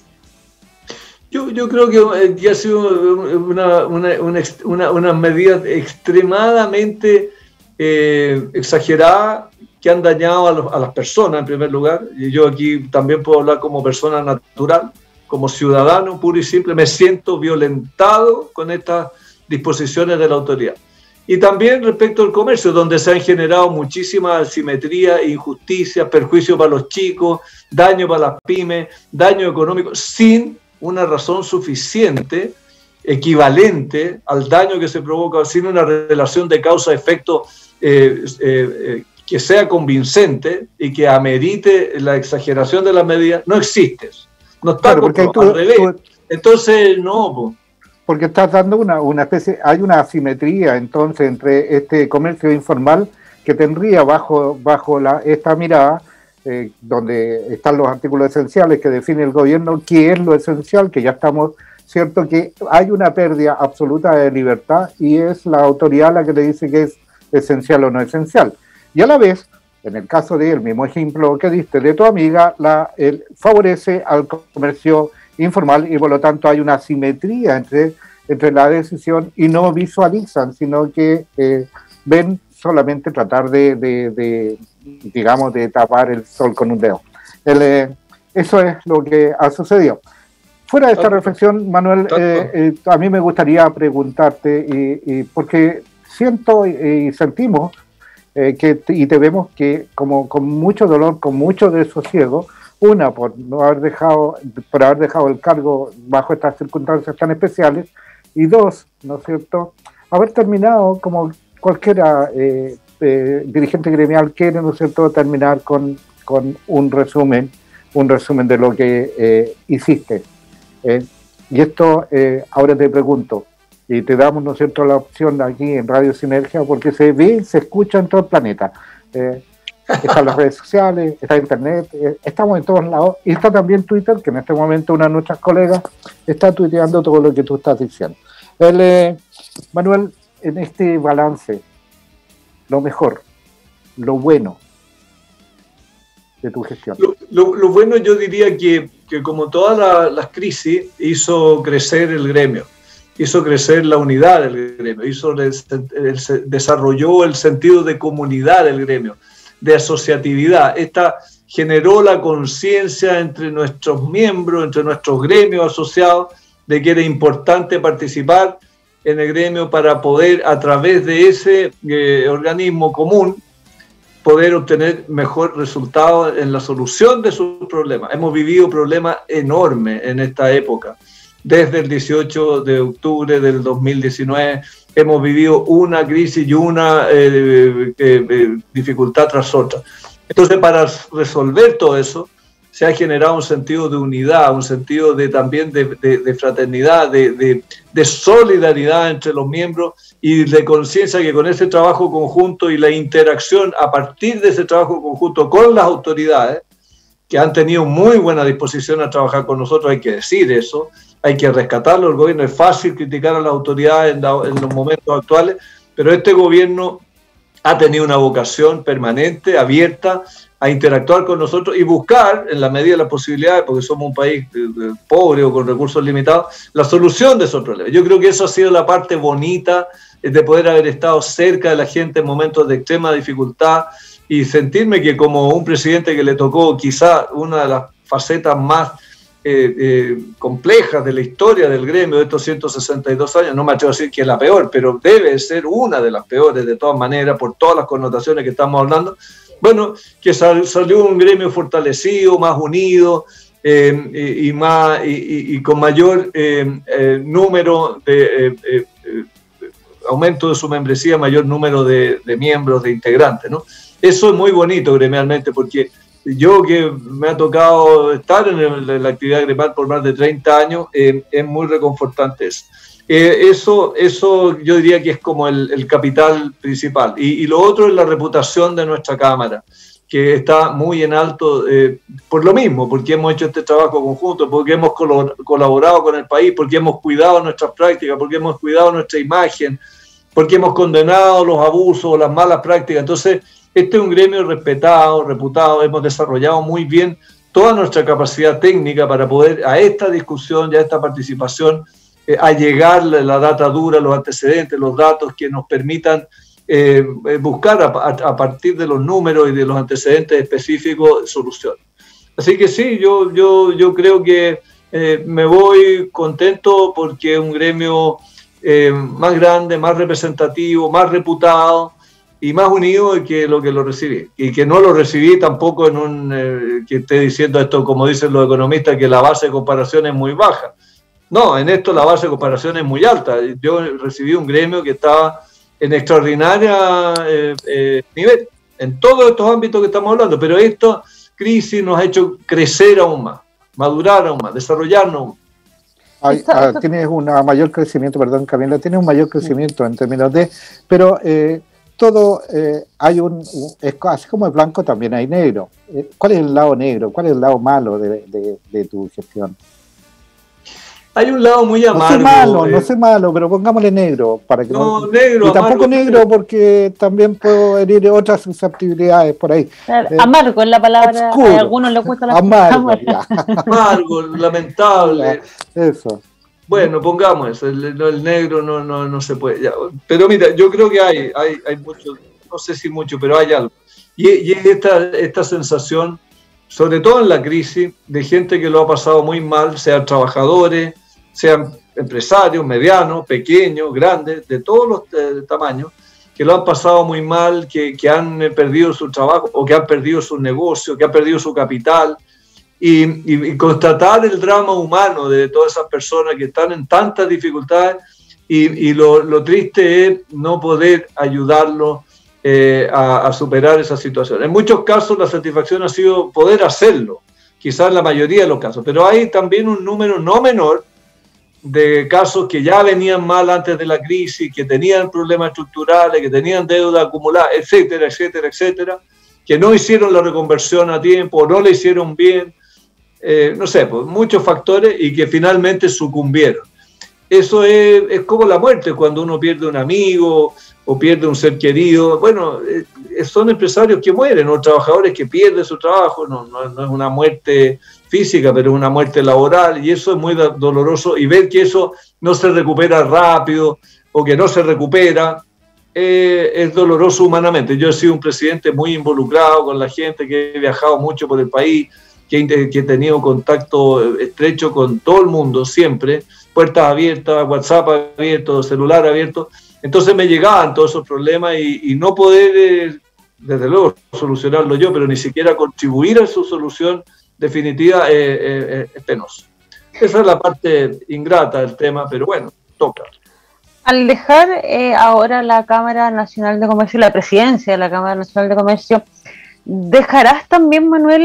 Yo, yo creo que, que ha sido una, una, una, una, una medida extremadamente eh, exagerada, que han dañado a, los, a las personas en primer lugar. Y yo aquí también puedo hablar como persona natural, como ciudadano puro y simple. Me siento violentado con estas disposiciones de la autoridad. Y también respecto al comercio, donde se han generado muchísima asimetría, injusticia, perjuicio para los chicos, daño para las pymes, daño económico, sin una razón suficiente, equivalente al daño que se provoca, sin una relación de causa-efecto eh, eh, eh, que sea convincente y que amerite la exageración de las medidas, no existe. No está claro, porque tú, al revés. Tú... Entonces, no, pues. Porque estás dando una, una especie, hay una asimetría entonces entre este comercio informal que tendría bajo, bajo la, esta mirada, eh, donde están los artículos esenciales que define el gobierno, qué es lo esencial, que ya estamos, cierto que hay una pérdida absoluta de libertad y es la autoridad la que le dice que es esencial o no esencial. Y a la vez en el caso del mismo ejemplo que diste de tu amiga, la, el, favorece al comercio informal y por lo tanto hay una asimetría entre, entre la decisión y no visualizan, sino que eh, ven solamente tratar de, de, de, digamos, de tapar el sol con un dedo. El, eh, eso es lo que ha sucedido. Fuera de esta reflexión, Manuel, eh, eh, a mí me gustaría preguntarte, y, y porque siento y, y sentimos eh, que y te vemos que como con mucho dolor, con mucho desosiego, una por no haber dejado, por haber dejado el cargo bajo estas circunstancias tan especiales, y dos, ¿no es cierto?, haber terminado como cualquiera eh, eh, dirigente gremial quiere, ¿no es cierto?, terminar con, con un resumen, un resumen de lo que eh, hiciste. Eh, y esto eh, ahora te pregunto, y te damos, ¿no es cierto?, la opción aquí en Radio Sinergia, porque se ve y se escucha en todo el planeta. Eh, están las redes sociales, está Internet, eh, estamos en todos lados, y está también Twitter, que en este momento una de nuestras colegas está tuiteando todo lo que tú estás diciendo. El, eh, Manuel, en este balance, lo mejor, lo bueno de tu gestión. Lo, lo, lo bueno, yo diría que, que como todas la, las crisis, hizo crecer el gremio, hizo crecer la unidad del gremio, hizo el, el, desarrolló el sentido de comunidad del gremio, de asociatividad. Esta generó la conciencia entre nuestros miembros, entre nuestros gremios asociados, de que era importante participar en el gremio para poder, a través de ese eh, organismo común, poder obtener mejor resultado en la solución de sus problemas. Hemos vivido problemas enormes en esta época. Desde el dieciocho de octubre del dos mil diecinueve hemos vivido una crisis y una eh, eh, eh, dificultad tras otra. Entonces, para resolver todo eso, se ha generado un sentido de unidad, un sentido de, también de, de, de fraternidad, de, de, de solidaridad entre los miembros y de conciencia que con ese trabajo conjunto y la interacción a partir de ese trabajo conjunto con las autoridades, que han tenido muy buena disposición a trabajar con nosotros, hay que decir eso, hay que rescatarlo. El gobierno, es fácil criticar a las autoridades en, la, en los momentos actuales, pero este gobierno ha tenido una vocación permanente, abierta, a interactuar con nosotros y buscar, en la medida de las posibilidades, porque somos un país pobre o con recursos limitados, la solución de esos problemas. Yo creo que eso ha sido la parte bonita de poder haber estado cerca de la gente en momentos de extrema dificultad y sentirme que como un presidente que le tocó quizá una de las facetas más eh, eh, complejas de la historia del gremio de estos ciento sesenta y dos años, no me atrevo a decir que es la peor, pero debe ser una de las peores de todas maneras por todas las connotaciones que estamos hablando. Bueno, que sal, salió un gremio fortalecido, más unido eh, y, y, más, y, y con mayor eh, eh, número de eh, eh, aumento de su membresía, mayor número de, de miembros, de integrantes, ¿no? Eso es muy bonito gremialmente, porque yo que me ha tocado estar en, el, en la actividad gremial por más de treinta años, eh, es muy reconfortante eso. Eh, eso, eso yo diría que es como el, el capital principal. Y, y lo otro es la reputación de nuestra Cámara, que está muy en alto eh, por lo mismo, porque hemos hecho este trabajo conjunto, porque hemos colaborado con el país, porque hemos cuidado nuestras prácticas, porque hemos cuidado nuestra imagen, porque hemos condenado los abusos, las malas prácticas. Entonces, este es un gremio respetado, reputado, hemos desarrollado muy bien toda nuestra capacidad técnica para poder a esta discusión y a esta participación Eh, a llegar la data dura, los antecedentes, los datos que nos permitan eh, buscar a, a, a partir de los números y de los antecedentes específicos soluciones. Así que sí, yo, yo, yo creo que eh, me voy contento porque es un gremio eh, más grande, más representativo, más reputado y más unido que lo que lo recibí. Y que no lo recibí tampoco en un, eh, que esté diciendo esto, como dicen los economistas, que la base de comparación es muy baja. No, en esto la base de comparación es muy alta. Yo recibí un gremio que estaba en extraordinaria eh, eh, nivel, en todos estos ámbitos que estamos hablando, pero esta crisis nos ha hecho crecer aún más, madurar aún más, desarrollarnos aún más. Hay, ah, tienes un mayor crecimiento, perdón Camila, tienes un mayor crecimiento en términos de, pero eh, todo eh, hay un, es, así como es blanco también hay negro. ¿Cuál es el lado negro? ¿Cuál es el lado malo de, de, de tu gestión? Hay un lado muy amargo. No sé malo, eh. no sé malo, pero pongámosle negro. Para que No, no, negro, y tampoco amargo. negro porque también puedo herir otras susceptibilidades por ahí. Claro, Eh, amargo es la palabra, oscuro. a algunos les gusta la Amargo, palabra. ya. Amargo, lamentable. Eso. Bueno, pongamos eso, el, el negro no, no, no se puede. Ya. Pero mira, yo creo que hay, hay, hay mucho, no sé si mucho, pero hay algo. Y, y es esta, esta sensación, sobre todo en la crisis, de gente que lo ha pasado muy mal, sean trabajadores, sean empresarios, medianos, pequeños, grandes, de todos los eh, tamaños, que lo han pasado muy mal, que, que han eh, perdido su trabajo o que han perdido su negocio, que han perdido su capital. Y, y, y constatar el drama humano de todas esas personas que están en tantas dificultades y, y lo, lo triste es no poder ayudarlos eh, a, a superar esa situación. En muchos casos la satisfacción ha sido poder hacerlo, quizás en la mayoría de los casos, pero hay también un número no menor de casos que ya venían mal antes de la crisis, que tenían problemas estructurales, que tenían deuda acumulada, etcétera, etcétera, etcétera, que no hicieron la reconversión a tiempo, no la hicieron bien. Eh, no sé, pues, muchos factores y que finalmente sucumbieron. Eso es, es como la muerte, cuando uno pierde un amigo o pierde un ser querido. Bueno, eh, son empresarios que mueren o trabajadores que pierden su trabajo. No, no, no es una muerte física, pero es una muerte laboral y eso es muy doloroso. Y ver que eso no se recupera rápido o que no se recupera eh, es doloroso humanamente. Yo he sido un presidente muy involucrado con la gente, que he viajado mucho por el país, que, que he tenido contacto estrecho con todo el mundo, siempre, puertas abiertas, WhatsApp abierto, celular abierto. Entonces me llegaban todos esos problemas y, y no poder, eh, desde luego, solucionarlo yo, pero ni siquiera contribuir a su solución definitiva eh, eh, es penoso. Esa es la parte ingrata del tema, pero bueno, toca. Al dejar eh, ahora la Cámara Nacional de Comercio, la presidencia de la Cámara Nacional de Comercio, ¿dejarás también, Manuel,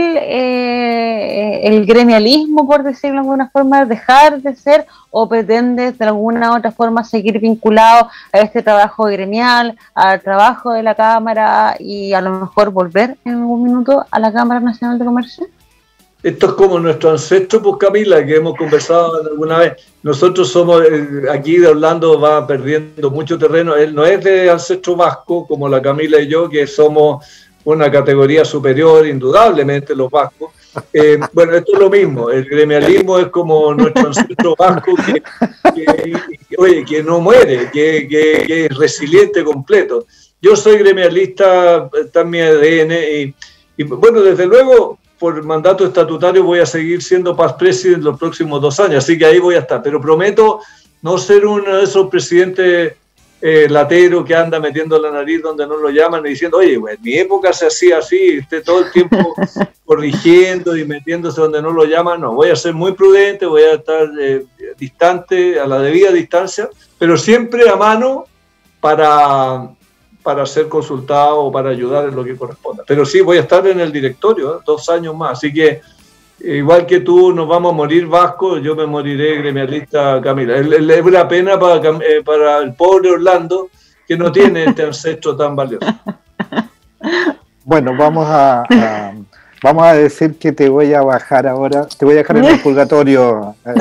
eh, el gremialismo, por decirlo de alguna forma, dejar de ser, o pretendes de alguna u otra forma seguir vinculado a este trabajo gremial, al trabajo de la Cámara y a lo mejor volver en algún minuto a la Cámara Nacional de Comercio? Esto es como nuestro ancestro, pues Camila, que hemos conversado alguna vez. Nosotros somos, eh, aquí de Orlando va perdiendo mucho terreno. Él no es de ancestro vasco, como la Camila y yo, que somos una categoría superior, indudablemente, los vascos. Eh, bueno, esto es lo mismo, el gremialismo es como nuestro ancestro vasco que, que, que, oye, que no muere, que, que, que es resiliente completo. Yo soy gremialista, está en mi A D N, y, y bueno, desde luego, por mandato estatutario voy a seguir siendo past president los próximos dos años, así que ahí voy a estar, pero prometo no ser uno de esos presidentes Eh, latero que anda metiendo la nariz donde no lo llaman y diciendo, oye, güey, en mi época se hacía así, esté todo el tiempo corrigiendo y metiéndose donde no lo llaman. No, voy a ser muy prudente, voy a estar eh, distante, a la debida distancia, pero siempre a mano para, para ser consultado o para ayudar en lo que corresponda. Pero sí, voy a estar en el directorio, ¿eh? dos años más, así que igual que tú, nos vamos a morir vascos, yo me moriré gremialista, Camila. Es una pena para, para el pobre Orlando, que no tiene este ancestro tan valioso. Bueno, vamos a, a, vamos a decir que te voy a bajar ahora, te voy a dejar en el purgatorio. Eh,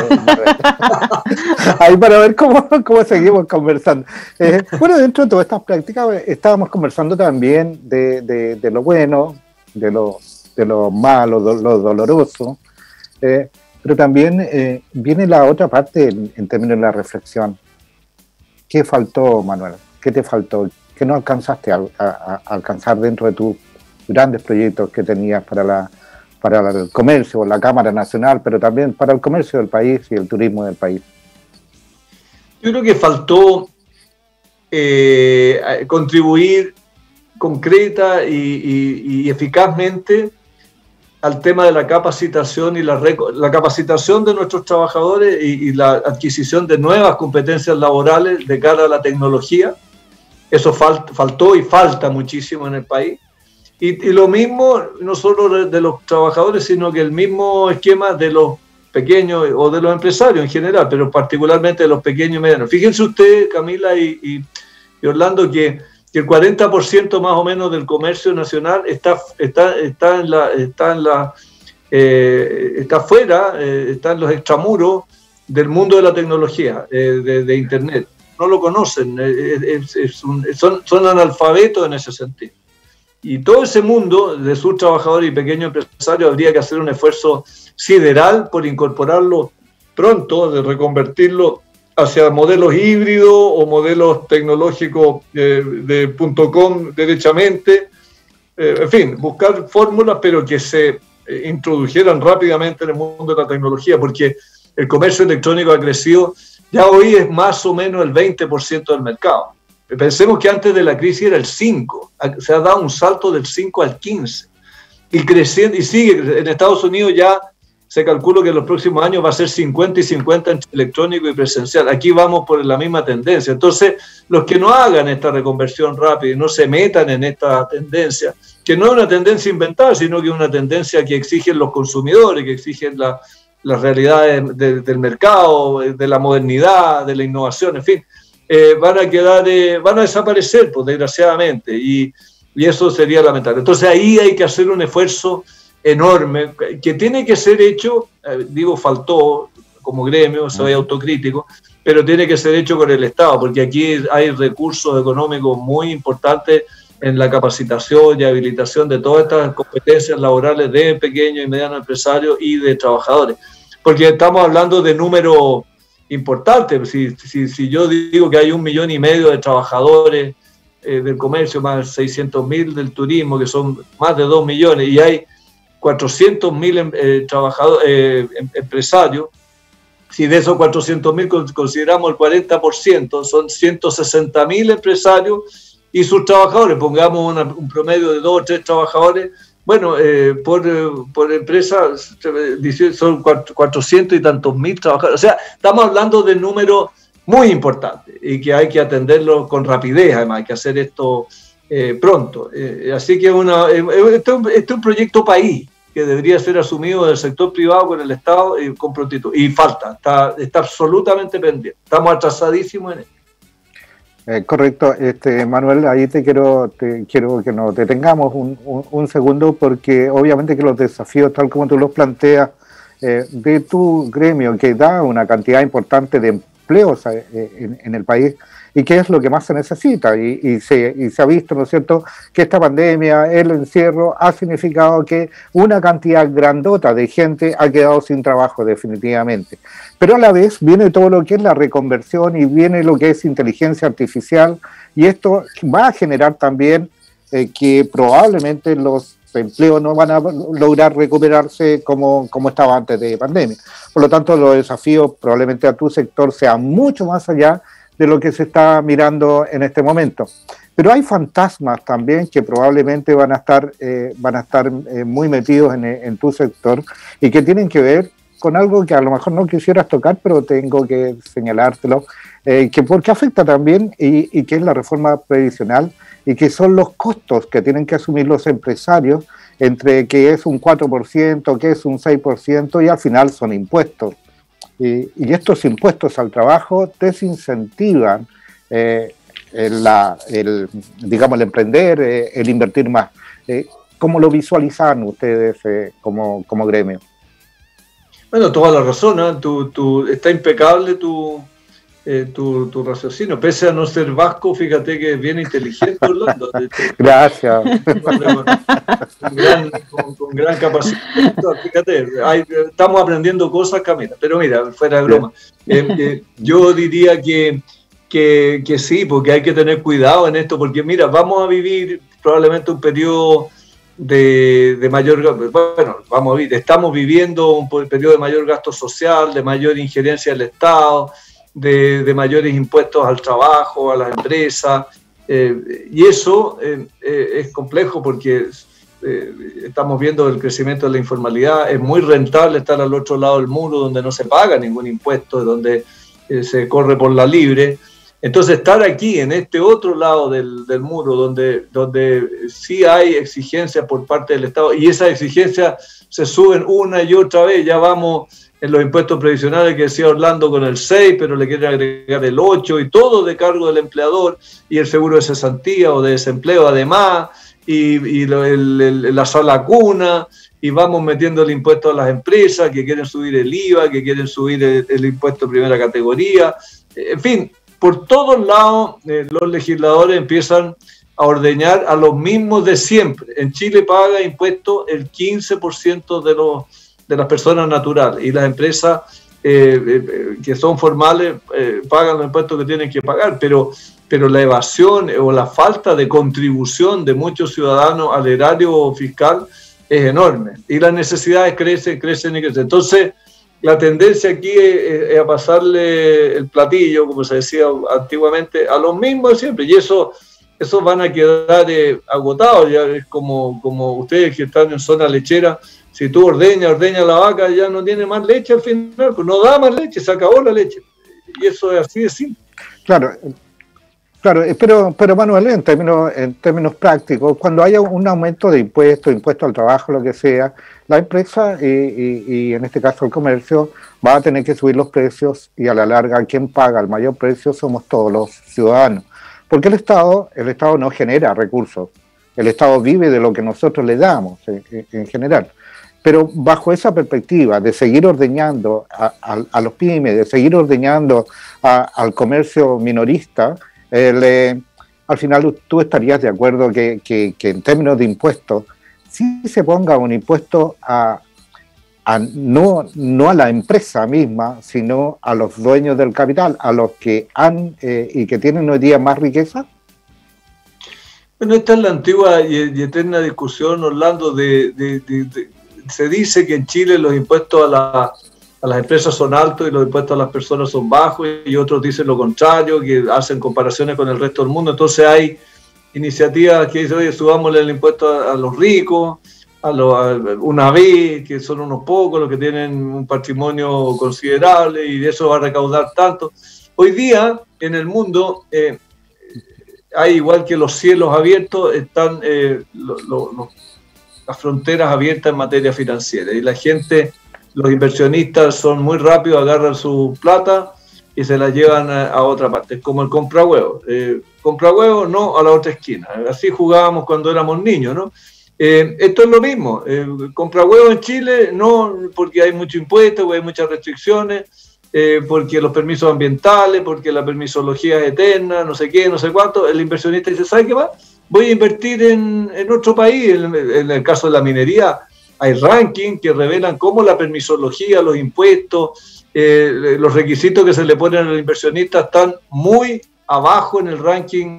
ahí para ver cómo, cómo seguimos conversando. Eh, bueno, dentro de todas estas prácticas estábamos conversando también de, de, de lo bueno, de lo... de lo malo, de lo doloroso, eh, pero también eh, viene la otra parte en, en términos de la reflexión. ¿Qué faltó, Manuel? ¿Qué te faltó? ¿Qué no alcanzaste a, a, a alcanzar dentro de tus grandes proyectos que tenías para, la, para el comercio, la Cámara Nacional, pero también para el comercio del país y el turismo del país? Yo creo que faltó eh, contribuir concreta y, y, y eficazmente al tema de la capacitación y la, la capacitación de nuestros trabajadores y, y la adquisición de nuevas competencias laborales de cara a la tecnología. Eso falt, faltó y falta muchísimo en el país. Y, y lo mismo, no solo de, de los trabajadores, sino que el mismo esquema de los pequeños o de los empresarios en general, pero particularmente de los pequeños y medianos. Fíjense ustedes, Camila y, y, y Orlando, que que el cuarenta por ciento más o menos del comercio nacional está, está, está, en la, está, en la, eh, está fuera, eh, está en los extramuros, del mundo de la tecnología, eh, de, de Internet. No lo conocen, es, es un, son, son analfabetos en ese sentido. Y todo ese mundo de sus trabajadores y pequeños empresarios habría que hacer un esfuerzo sideral por incorporarlo pronto, de reconvertirlo hacia modelos híbridos o modelos tecnológicos eh, de punto com derechamente. Eh, en fin, buscar fórmulas, pero que se eh, introdujeran rápidamente en el mundo de la tecnología, porque el comercio electrónico ha crecido, ya hoy es más o menos el veinte por ciento del mercado. Pensemos que antes de la crisis era el cinco por ciento, se ha dado un salto del cinco al quince por ciento, y creciendo, y sigue. En Estados Unidos ya se calcula que en los próximos años va a ser cincuenta y cincuenta entre electrónico y presencial. Aquí vamos por la misma tendencia. Entonces, los que no hagan esta reconversión rápida y no se metan en esta tendencia, que no es una tendencia inventada, sino que es una tendencia que exigen los consumidores, que exigen la, las realidades de, del mercado, de la modernidad, de la innovación, en fin, eh, van a quedar, eh, van a desaparecer, pues, desgraciadamente, y, y eso sería lamentable. Entonces ahí hay que hacer un esfuerzo enorme, que tiene que ser hecho, eh, digo, faltó como gremio, soy autocrítico, pero tiene que ser hecho con el Estado, porque aquí hay recursos económicos muy importantes en la capacitación y habilitación de todas estas competencias laborales de pequeños y medianos empresarios y de trabajadores, porque estamos hablando de números importantes. Si, si, si yo digo que hay un millón y medio de trabajadores eh, del comercio, más seiscientos mil del turismo, que son más de dos millones, y hay cuatrocientos mil eh, trabajadores, eh, empresarios, si de esos cuatrocientos mil consideramos el cuarenta por ciento, son ciento sesenta mil empresarios y sus trabajadores, pongamos una, un promedio de dos o tres trabajadores, bueno, eh, por, por empresa son cuatrocientos y tantos mil trabajadores. O sea, estamos hablando de números muy importantes y que hay que atenderlo con rapidez, además, hay que hacer esto eh, pronto. Eh, así que una, eh, este, es un, este es un proyecto país que debería ser asumido del sector privado con el Estado y con prontitud. Y falta, está, está absolutamente pendiente. Estamos atrasadísimos en esto. Eh, correcto, este, Manuel, ahí te quiero, te quiero que nos detengamos un, un, un segundo, porque obviamente que los desafíos, tal como tú los planteas, eh, de tu gremio, que da una cantidad importante de empleos eh, en, en el país, y que es lo que más se necesita, y, y, se, y se ha visto, ¿no es cierto?, que esta pandemia, el encierro, ha significado que una cantidad grandota de gente ha quedado sin trabajo definitivamente. Pero a la vez viene todo lo que es la reconversión y viene lo que es inteligencia artificial, y esto va a generar también eh, que probablemente los empleos no van a lograr recuperarse como, como estaba antes de pandemia. Por lo tanto, los desafíos probablemente a tu sector sean mucho más allá de lo que se está mirando en este momento. Pero hay fantasmas también que probablemente van a estar, eh, van a estar eh, muy metidos en, en tu sector, y que tienen que ver con algo que a lo mejor no quisieras tocar, pero tengo que señalártelo, eh, que porque afecta también, y, y que es la reforma previsional, y que son los costos que tienen que asumir los empresarios, entre que es un cuatro por ciento, que es un seis por ciento, y al final son impuestos. Y, y estos impuestos al trabajo desincentivan eh, el, la, el, digamos, el emprender, eh, el invertir más. Eh, ¿Cómo lo visualizan ustedes eh, como, como gremio? Bueno, toda la razón, ¿eh? tu, tu, está impecable tu, eh, tu, tu raciocinio. Pese a no ser vasco, fíjate que es bien inteligente, Orlando. Gracias. Con, gran, con, con gran capacidad. Fíjate, hay, estamos aprendiendo cosas, Camila. Pero mira, fuera de broma, eh, eh, yo diría que, que, que sí, porque hay que tener cuidado en esto, porque mira, vamos a vivir probablemente un periodo De, de mayor, bueno, vamos a ver, estamos viviendo un periodo de mayor gasto social, de mayor injerencia del Estado, de, de mayores impuestos al trabajo, a las empresas, eh, y eso eh, eh, es complejo porque eh, estamos viendo el crecimiento de la informalidad. Es muy rentable estar al otro lado del muro, donde no se paga ningún impuesto, donde eh, se corre por la libre. Entonces, estar aquí, en este otro lado del, del muro, donde, donde sí hay exigencias por parte del Estado, y esas exigencias se suben una y otra vez, ya vamos en los impuestos previsionales que decía Orlando con el seis, pero le quieren agregar el ocho, y todo de cargo del empleador, y el seguro de cesantía o de desempleo además, y, y lo, el, el, la sala cuna, y vamos metiendo el impuesto a las empresas que quieren subir el I V A, que quieren subir el, el impuesto de primera categoría. En fin, por todos lados eh, los legisladores empiezan a ordeñar a los mismos de siempre. En Chile paga impuestos el quince por ciento de, los, de las personas naturales, y las empresas eh, eh, que son formales eh, pagan los impuestos que tienen que pagar, pero, pero la evasión o la falta de contribución de muchos ciudadanos al erario fiscal es enorme, y las necesidades crecen, crecen y crecen. Entonces, la tendencia aquí es, es a pasarle el platillo, como se decía antiguamente, a los mismos de siempre, y eso, eso van a quedar eh, agotados. Ya es como, como ustedes que están en zona lechera, si tú ordeñas, ordeñas la vaca, ya no tiene más leche al final, pues no da más leche, se acabó la leche, y eso es así de simple. Claro. Claro, pero, pero Manuel, en términos, en términos prácticos, cuando haya un aumento de impuestos, impuestos al trabajo, lo que sea, la empresa y, y, y en este caso el comercio va a tener que subir los precios, y a la larga quien paga el mayor precio somos todos los ciudadanos. Porque el Estado, el Estado no genera recursos, el Estado vive de lo que nosotros le damos en, en general. Pero bajo esa perspectiva de seguir ordeñando a, a, a los pymes, de seguir ordeñando a, al comercio minorista, El, eh, al final tú estarías de acuerdo que, que, que en términos de impuestos sí se ponga un impuesto a, a no, no a la empresa misma, sino a los dueños del capital, a los que han eh, y que tienen hoy día más riqueza. Bueno, esta es la antigua y, y eterna discusión, Orlando, de, de, de, de, se dice que en Chile los impuestos a la a las empresas son altos y los impuestos a las personas son bajos, y otros dicen lo contrario, que hacen comparaciones con el resto del mundo. Entonces hay iniciativas que dicen, oye, subámosle el impuesto a, a los ricos, a, los, a una vez, que son unos pocos los que tienen un patrimonio considerable, y de eso va a recaudar tanto. Hoy día en el mundo eh, hay, igual que los cielos abiertos, están eh, lo, lo, lo, las fronteras abiertas en materia financiera, y la gente... Los inversionistas son muy rápidos, agarran su plata y se la llevan a, a otra parte. Es como el compra huevo. Eh, compra huevo, no a la otra esquina. Así jugábamos cuando éramos niños, ¿no? Eh, esto es lo mismo. Eh, compra huevo en Chile, no porque hay mucho impuesto, porque hay muchas restricciones, eh, porque los permisos ambientales, porque la permisología es eterna, no sé qué, no sé cuánto. El inversionista dice, ¿sabe qué más? Voy a invertir en, en otro país. En, en el caso de la minería, hay rankings que revelan cómo la permisología, los impuestos, eh, los requisitos que se le ponen al inversionista están muy abajo en el ranking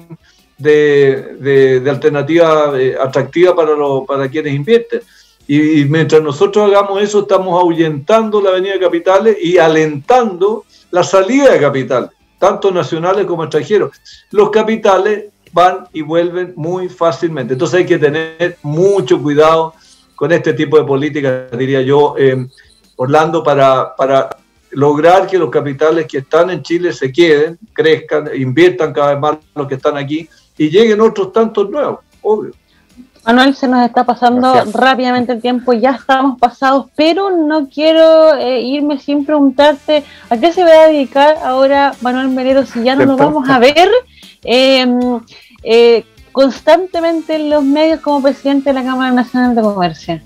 de, de, de alternativa eh, atractiva para, lo, para quienes invierten. Y, y mientras nosotros hagamos eso, estamos ahuyentando la venida de capitales y alentando la salida de capitales, tanto nacionales como extranjeros. Los capitales van y vuelven muy fácilmente. Entonces hay que tener mucho cuidado con este tipo de políticas, diría yo, eh, Orlando, para, para lograr que los capitales que están en Chile se queden, crezcan, inviertan cada vez más los que están aquí y lleguen otros tantos nuevos, obvio. Manuel, se nos está pasando Gracias. rápidamente el tiempo, ya estamos pasados, pero no quiero eh, irme sin preguntarte a qué se va a dedicar ahora Manuel Melero, si ya no nos vamos a ver eh, eh, constantemente en los medios como presidente de la Cámara Nacional de Comercio.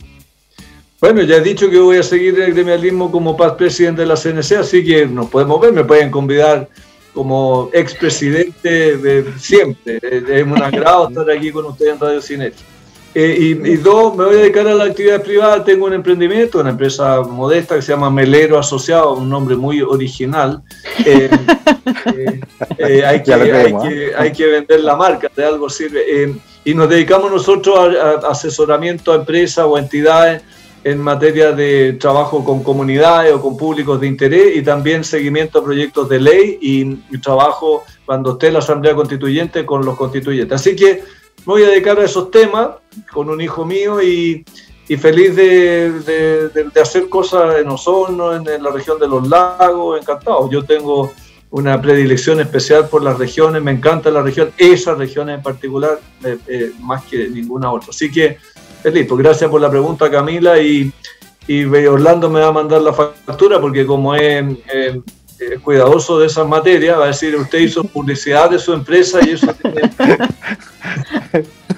Bueno, ya he dicho que voy a seguir el gremialismo como presidente de la C N C, así que nos podemos ver, me pueden convidar como expresidente de siempre. Es un agrado estar aquí con ustedes en Radio Sinergia. Eh, y, y dos, me voy a dedicar a la actividad privada. Tengo un emprendimiento, una empresa modesta que se llama Melero Asociado, un nombre muy original. Eh, eh, eh, hay, que, hay, que, hay que vender la marca, de algo sirve. Eh, y nos dedicamos nosotros a, a asesoramiento a empresas o entidades en materia de trabajo con comunidades o con públicos de interés, y también seguimiento a proyectos de ley y, y trabajo cuando esté la Asamblea Constituyente con los constituyentes. Así que me voy a dedicar a esos temas con un hijo mío y, y feliz de, de, de, de hacer cosas en Osorno, en, en la región de los lagos, encantado. Yo tengo una predilección especial por las regiones, me encanta la región, esas regiones en particular, eh, eh, más que ninguna otra. Así que feliz, pues gracias por la pregunta, Camila, y, y Orlando me va a mandar la factura porque como es... Eh, Eh, cuidadoso de esas materias, va a decir, usted hizo publicidad de su empresa y eso tiene...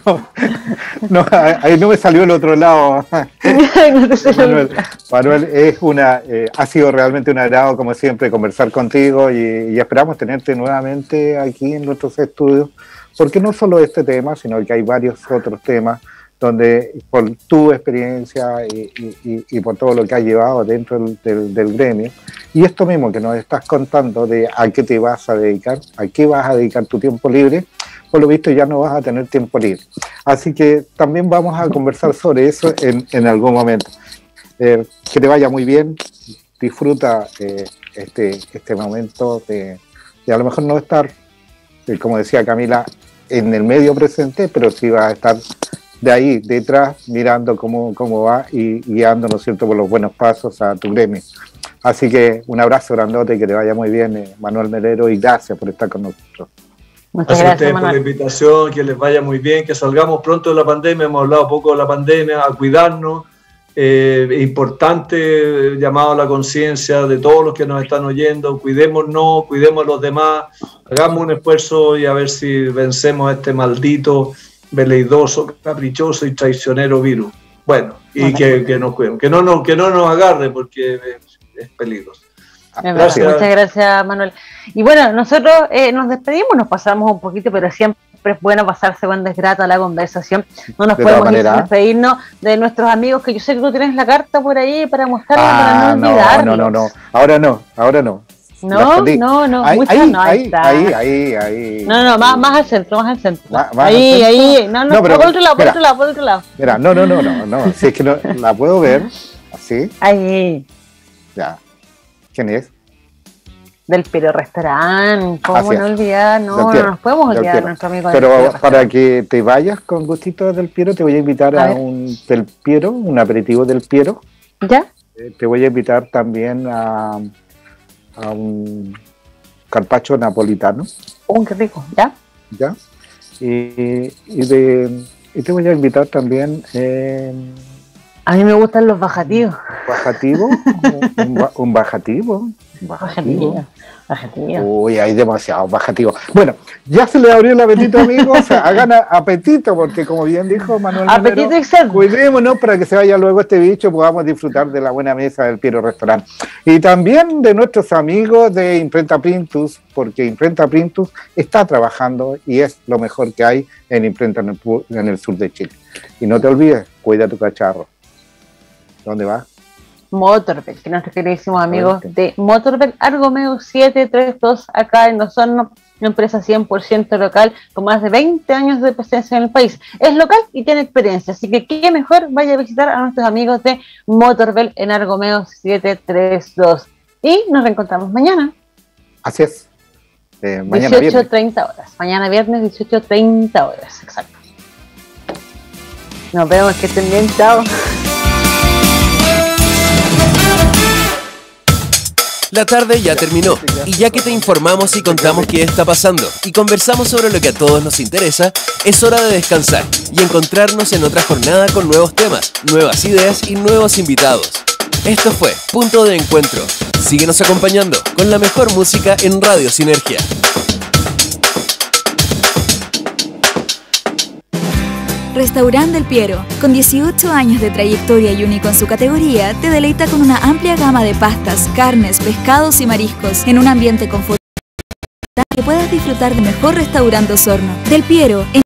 no, ahí no me salió el otro lado. No te salió. Manuel, Manuel, es una, eh, ha sido realmente un agrado, como siempre, conversar contigo y, y esperamos tenerte nuevamente aquí en nuestros estudios, porque no solo este tema, sino que hay varios otros temas donde por tu experiencia y, y, y por todo lo que has llevado dentro del, del, del gremio, y esto mismo que nos estás contando de a qué te vas a dedicar, a qué vas a dedicar tu tiempo libre, por lo visto ya no vas a tener tiempo libre. Así que también vamos a conversar sobre eso en, en algún momento. Eh, que te vaya muy bien, disfruta eh, este, este momento de, de a lo mejor no estar, eh, como decía Camila, en el medio presente, pero sí vas a estar de ahí, detrás, mirando cómo, cómo va y guiando, ¿no es cierto?, por los buenos pasos a tu gremio. Así que un abrazo grandote y que te vaya muy bien, eh, Manuel Melero, y gracias por estar con nosotros. Muchas gracias, gracias a ustedes Manuel. por la invitación, que les vaya muy bien, que salgamos pronto de la pandemia. Hemos hablado un poco de la pandemia, a cuidarnos. Eh, es importante, eh, llamado a la conciencia de todos los que nos están oyendo. Cuidémonos, cuidemos a los demás, hagamos un esfuerzo y a ver si vencemos a este maldito, veleidoso, caprichoso y traicionero virus. Bueno, y bueno, que, que nos cuiden, que no, no, que no nos agarre porque es, es peligroso. Gracias. Muchas gracias, Manuel. Y bueno, nosotros eh, nos despedimos, nos pasamos un poquito, pero siempre es bueno pasarse cuando es grata la conversación. No nos de podemos ir sin despedirnos de nuestros amigos, que yo sé que tú tienes la carta por ahí para mostrarla, ah, para no olvidarlos. No, no, no, ahora no, ahora no. No, no, no, ahí, muchas ahí, no, ahí, ahí, está. ahí, ahí, ahí. No, no, más, más al centro, más al centro. ¿Más, más ahí, al centro? ahí, no, no, no pero, por otro lado, por mira, otro lado, por otro lado. Mira, no, no, no, no, no, si es que no, la puedo ver, así. Ahí. Ya. ¿Quién es? Del Piero Restaurant, ¿cómo Así no olvidar? No, no nos podemos olvidar de nuestro amigo Pero del Piero para que te vayas con gustito del Piero, te voy a invitar a, a un del Piero, un aperitivo del Piero. ¿Ya? Eh, te voy a invitar también a, a un carpaccio napolitano. ¡Oh, qué rico! ¿Ya? ¿Ya? Y, y, de, y te voy a invitar también... Eh, a mí me gustan los bajativos. ¿Bajativo? un, un bajativo. Bajativo. Bajativo. Uy, hay demasiado bajativo. Bueno, ya se le abrió el apetito, amigos. O sea, hagan apetito, porque como bien dijo Manuel apetito Melero, cuidémonos para que se vaya luego este bicho, podamos disfrutar de la buena mesa del Piero Restaurant. Y también de nuestros amigos de Imprenta Printus, porque Imprenta Printus está trabajando y es lo mejor que hay en imprenta en el, en el sur de Chile. Y no te olvides, cuida tu cacharro. ¿Dónde va? Motorbel, que nuestros queridísimos amigos de Motorbel Argomeo siete tres dos, acá en Osorno, una empresa cien por ciento local con más de veinte años de presencia en el país. Es local y tiene experiencia, así que qué mejor vaya a visitar a nuestros amigos de Motorbel en Argomeo siete tres dos. Y nos reencontramos mañana. Así es. Eh, mañana dieciocho treinta horas. Mañana viernes, dieciocho treinta horas, exacto. Nos vemos, que estén bien, chao. La tarde ya terminó, y ya que te informamos y contamos qué está pasando y conversamos sobre lo que a todos nos interesa, es hora de descansar y encontrarnos en otra jornada con nuevos temas, nuevas ideas y nuevos invitados. Esto fue Punto de Encuentro. Síguenos acompañando con la mejor música en Radio Sinergia. Restaurant Del Piero, con dieciocho años de trayectoria y único en su categoría, te deleita con una amplia gama de pastas, carnes, pescados y mariscos en un ambiente confortable que puedas disfrutar del mejor restaurante Osorno. Del Piero, en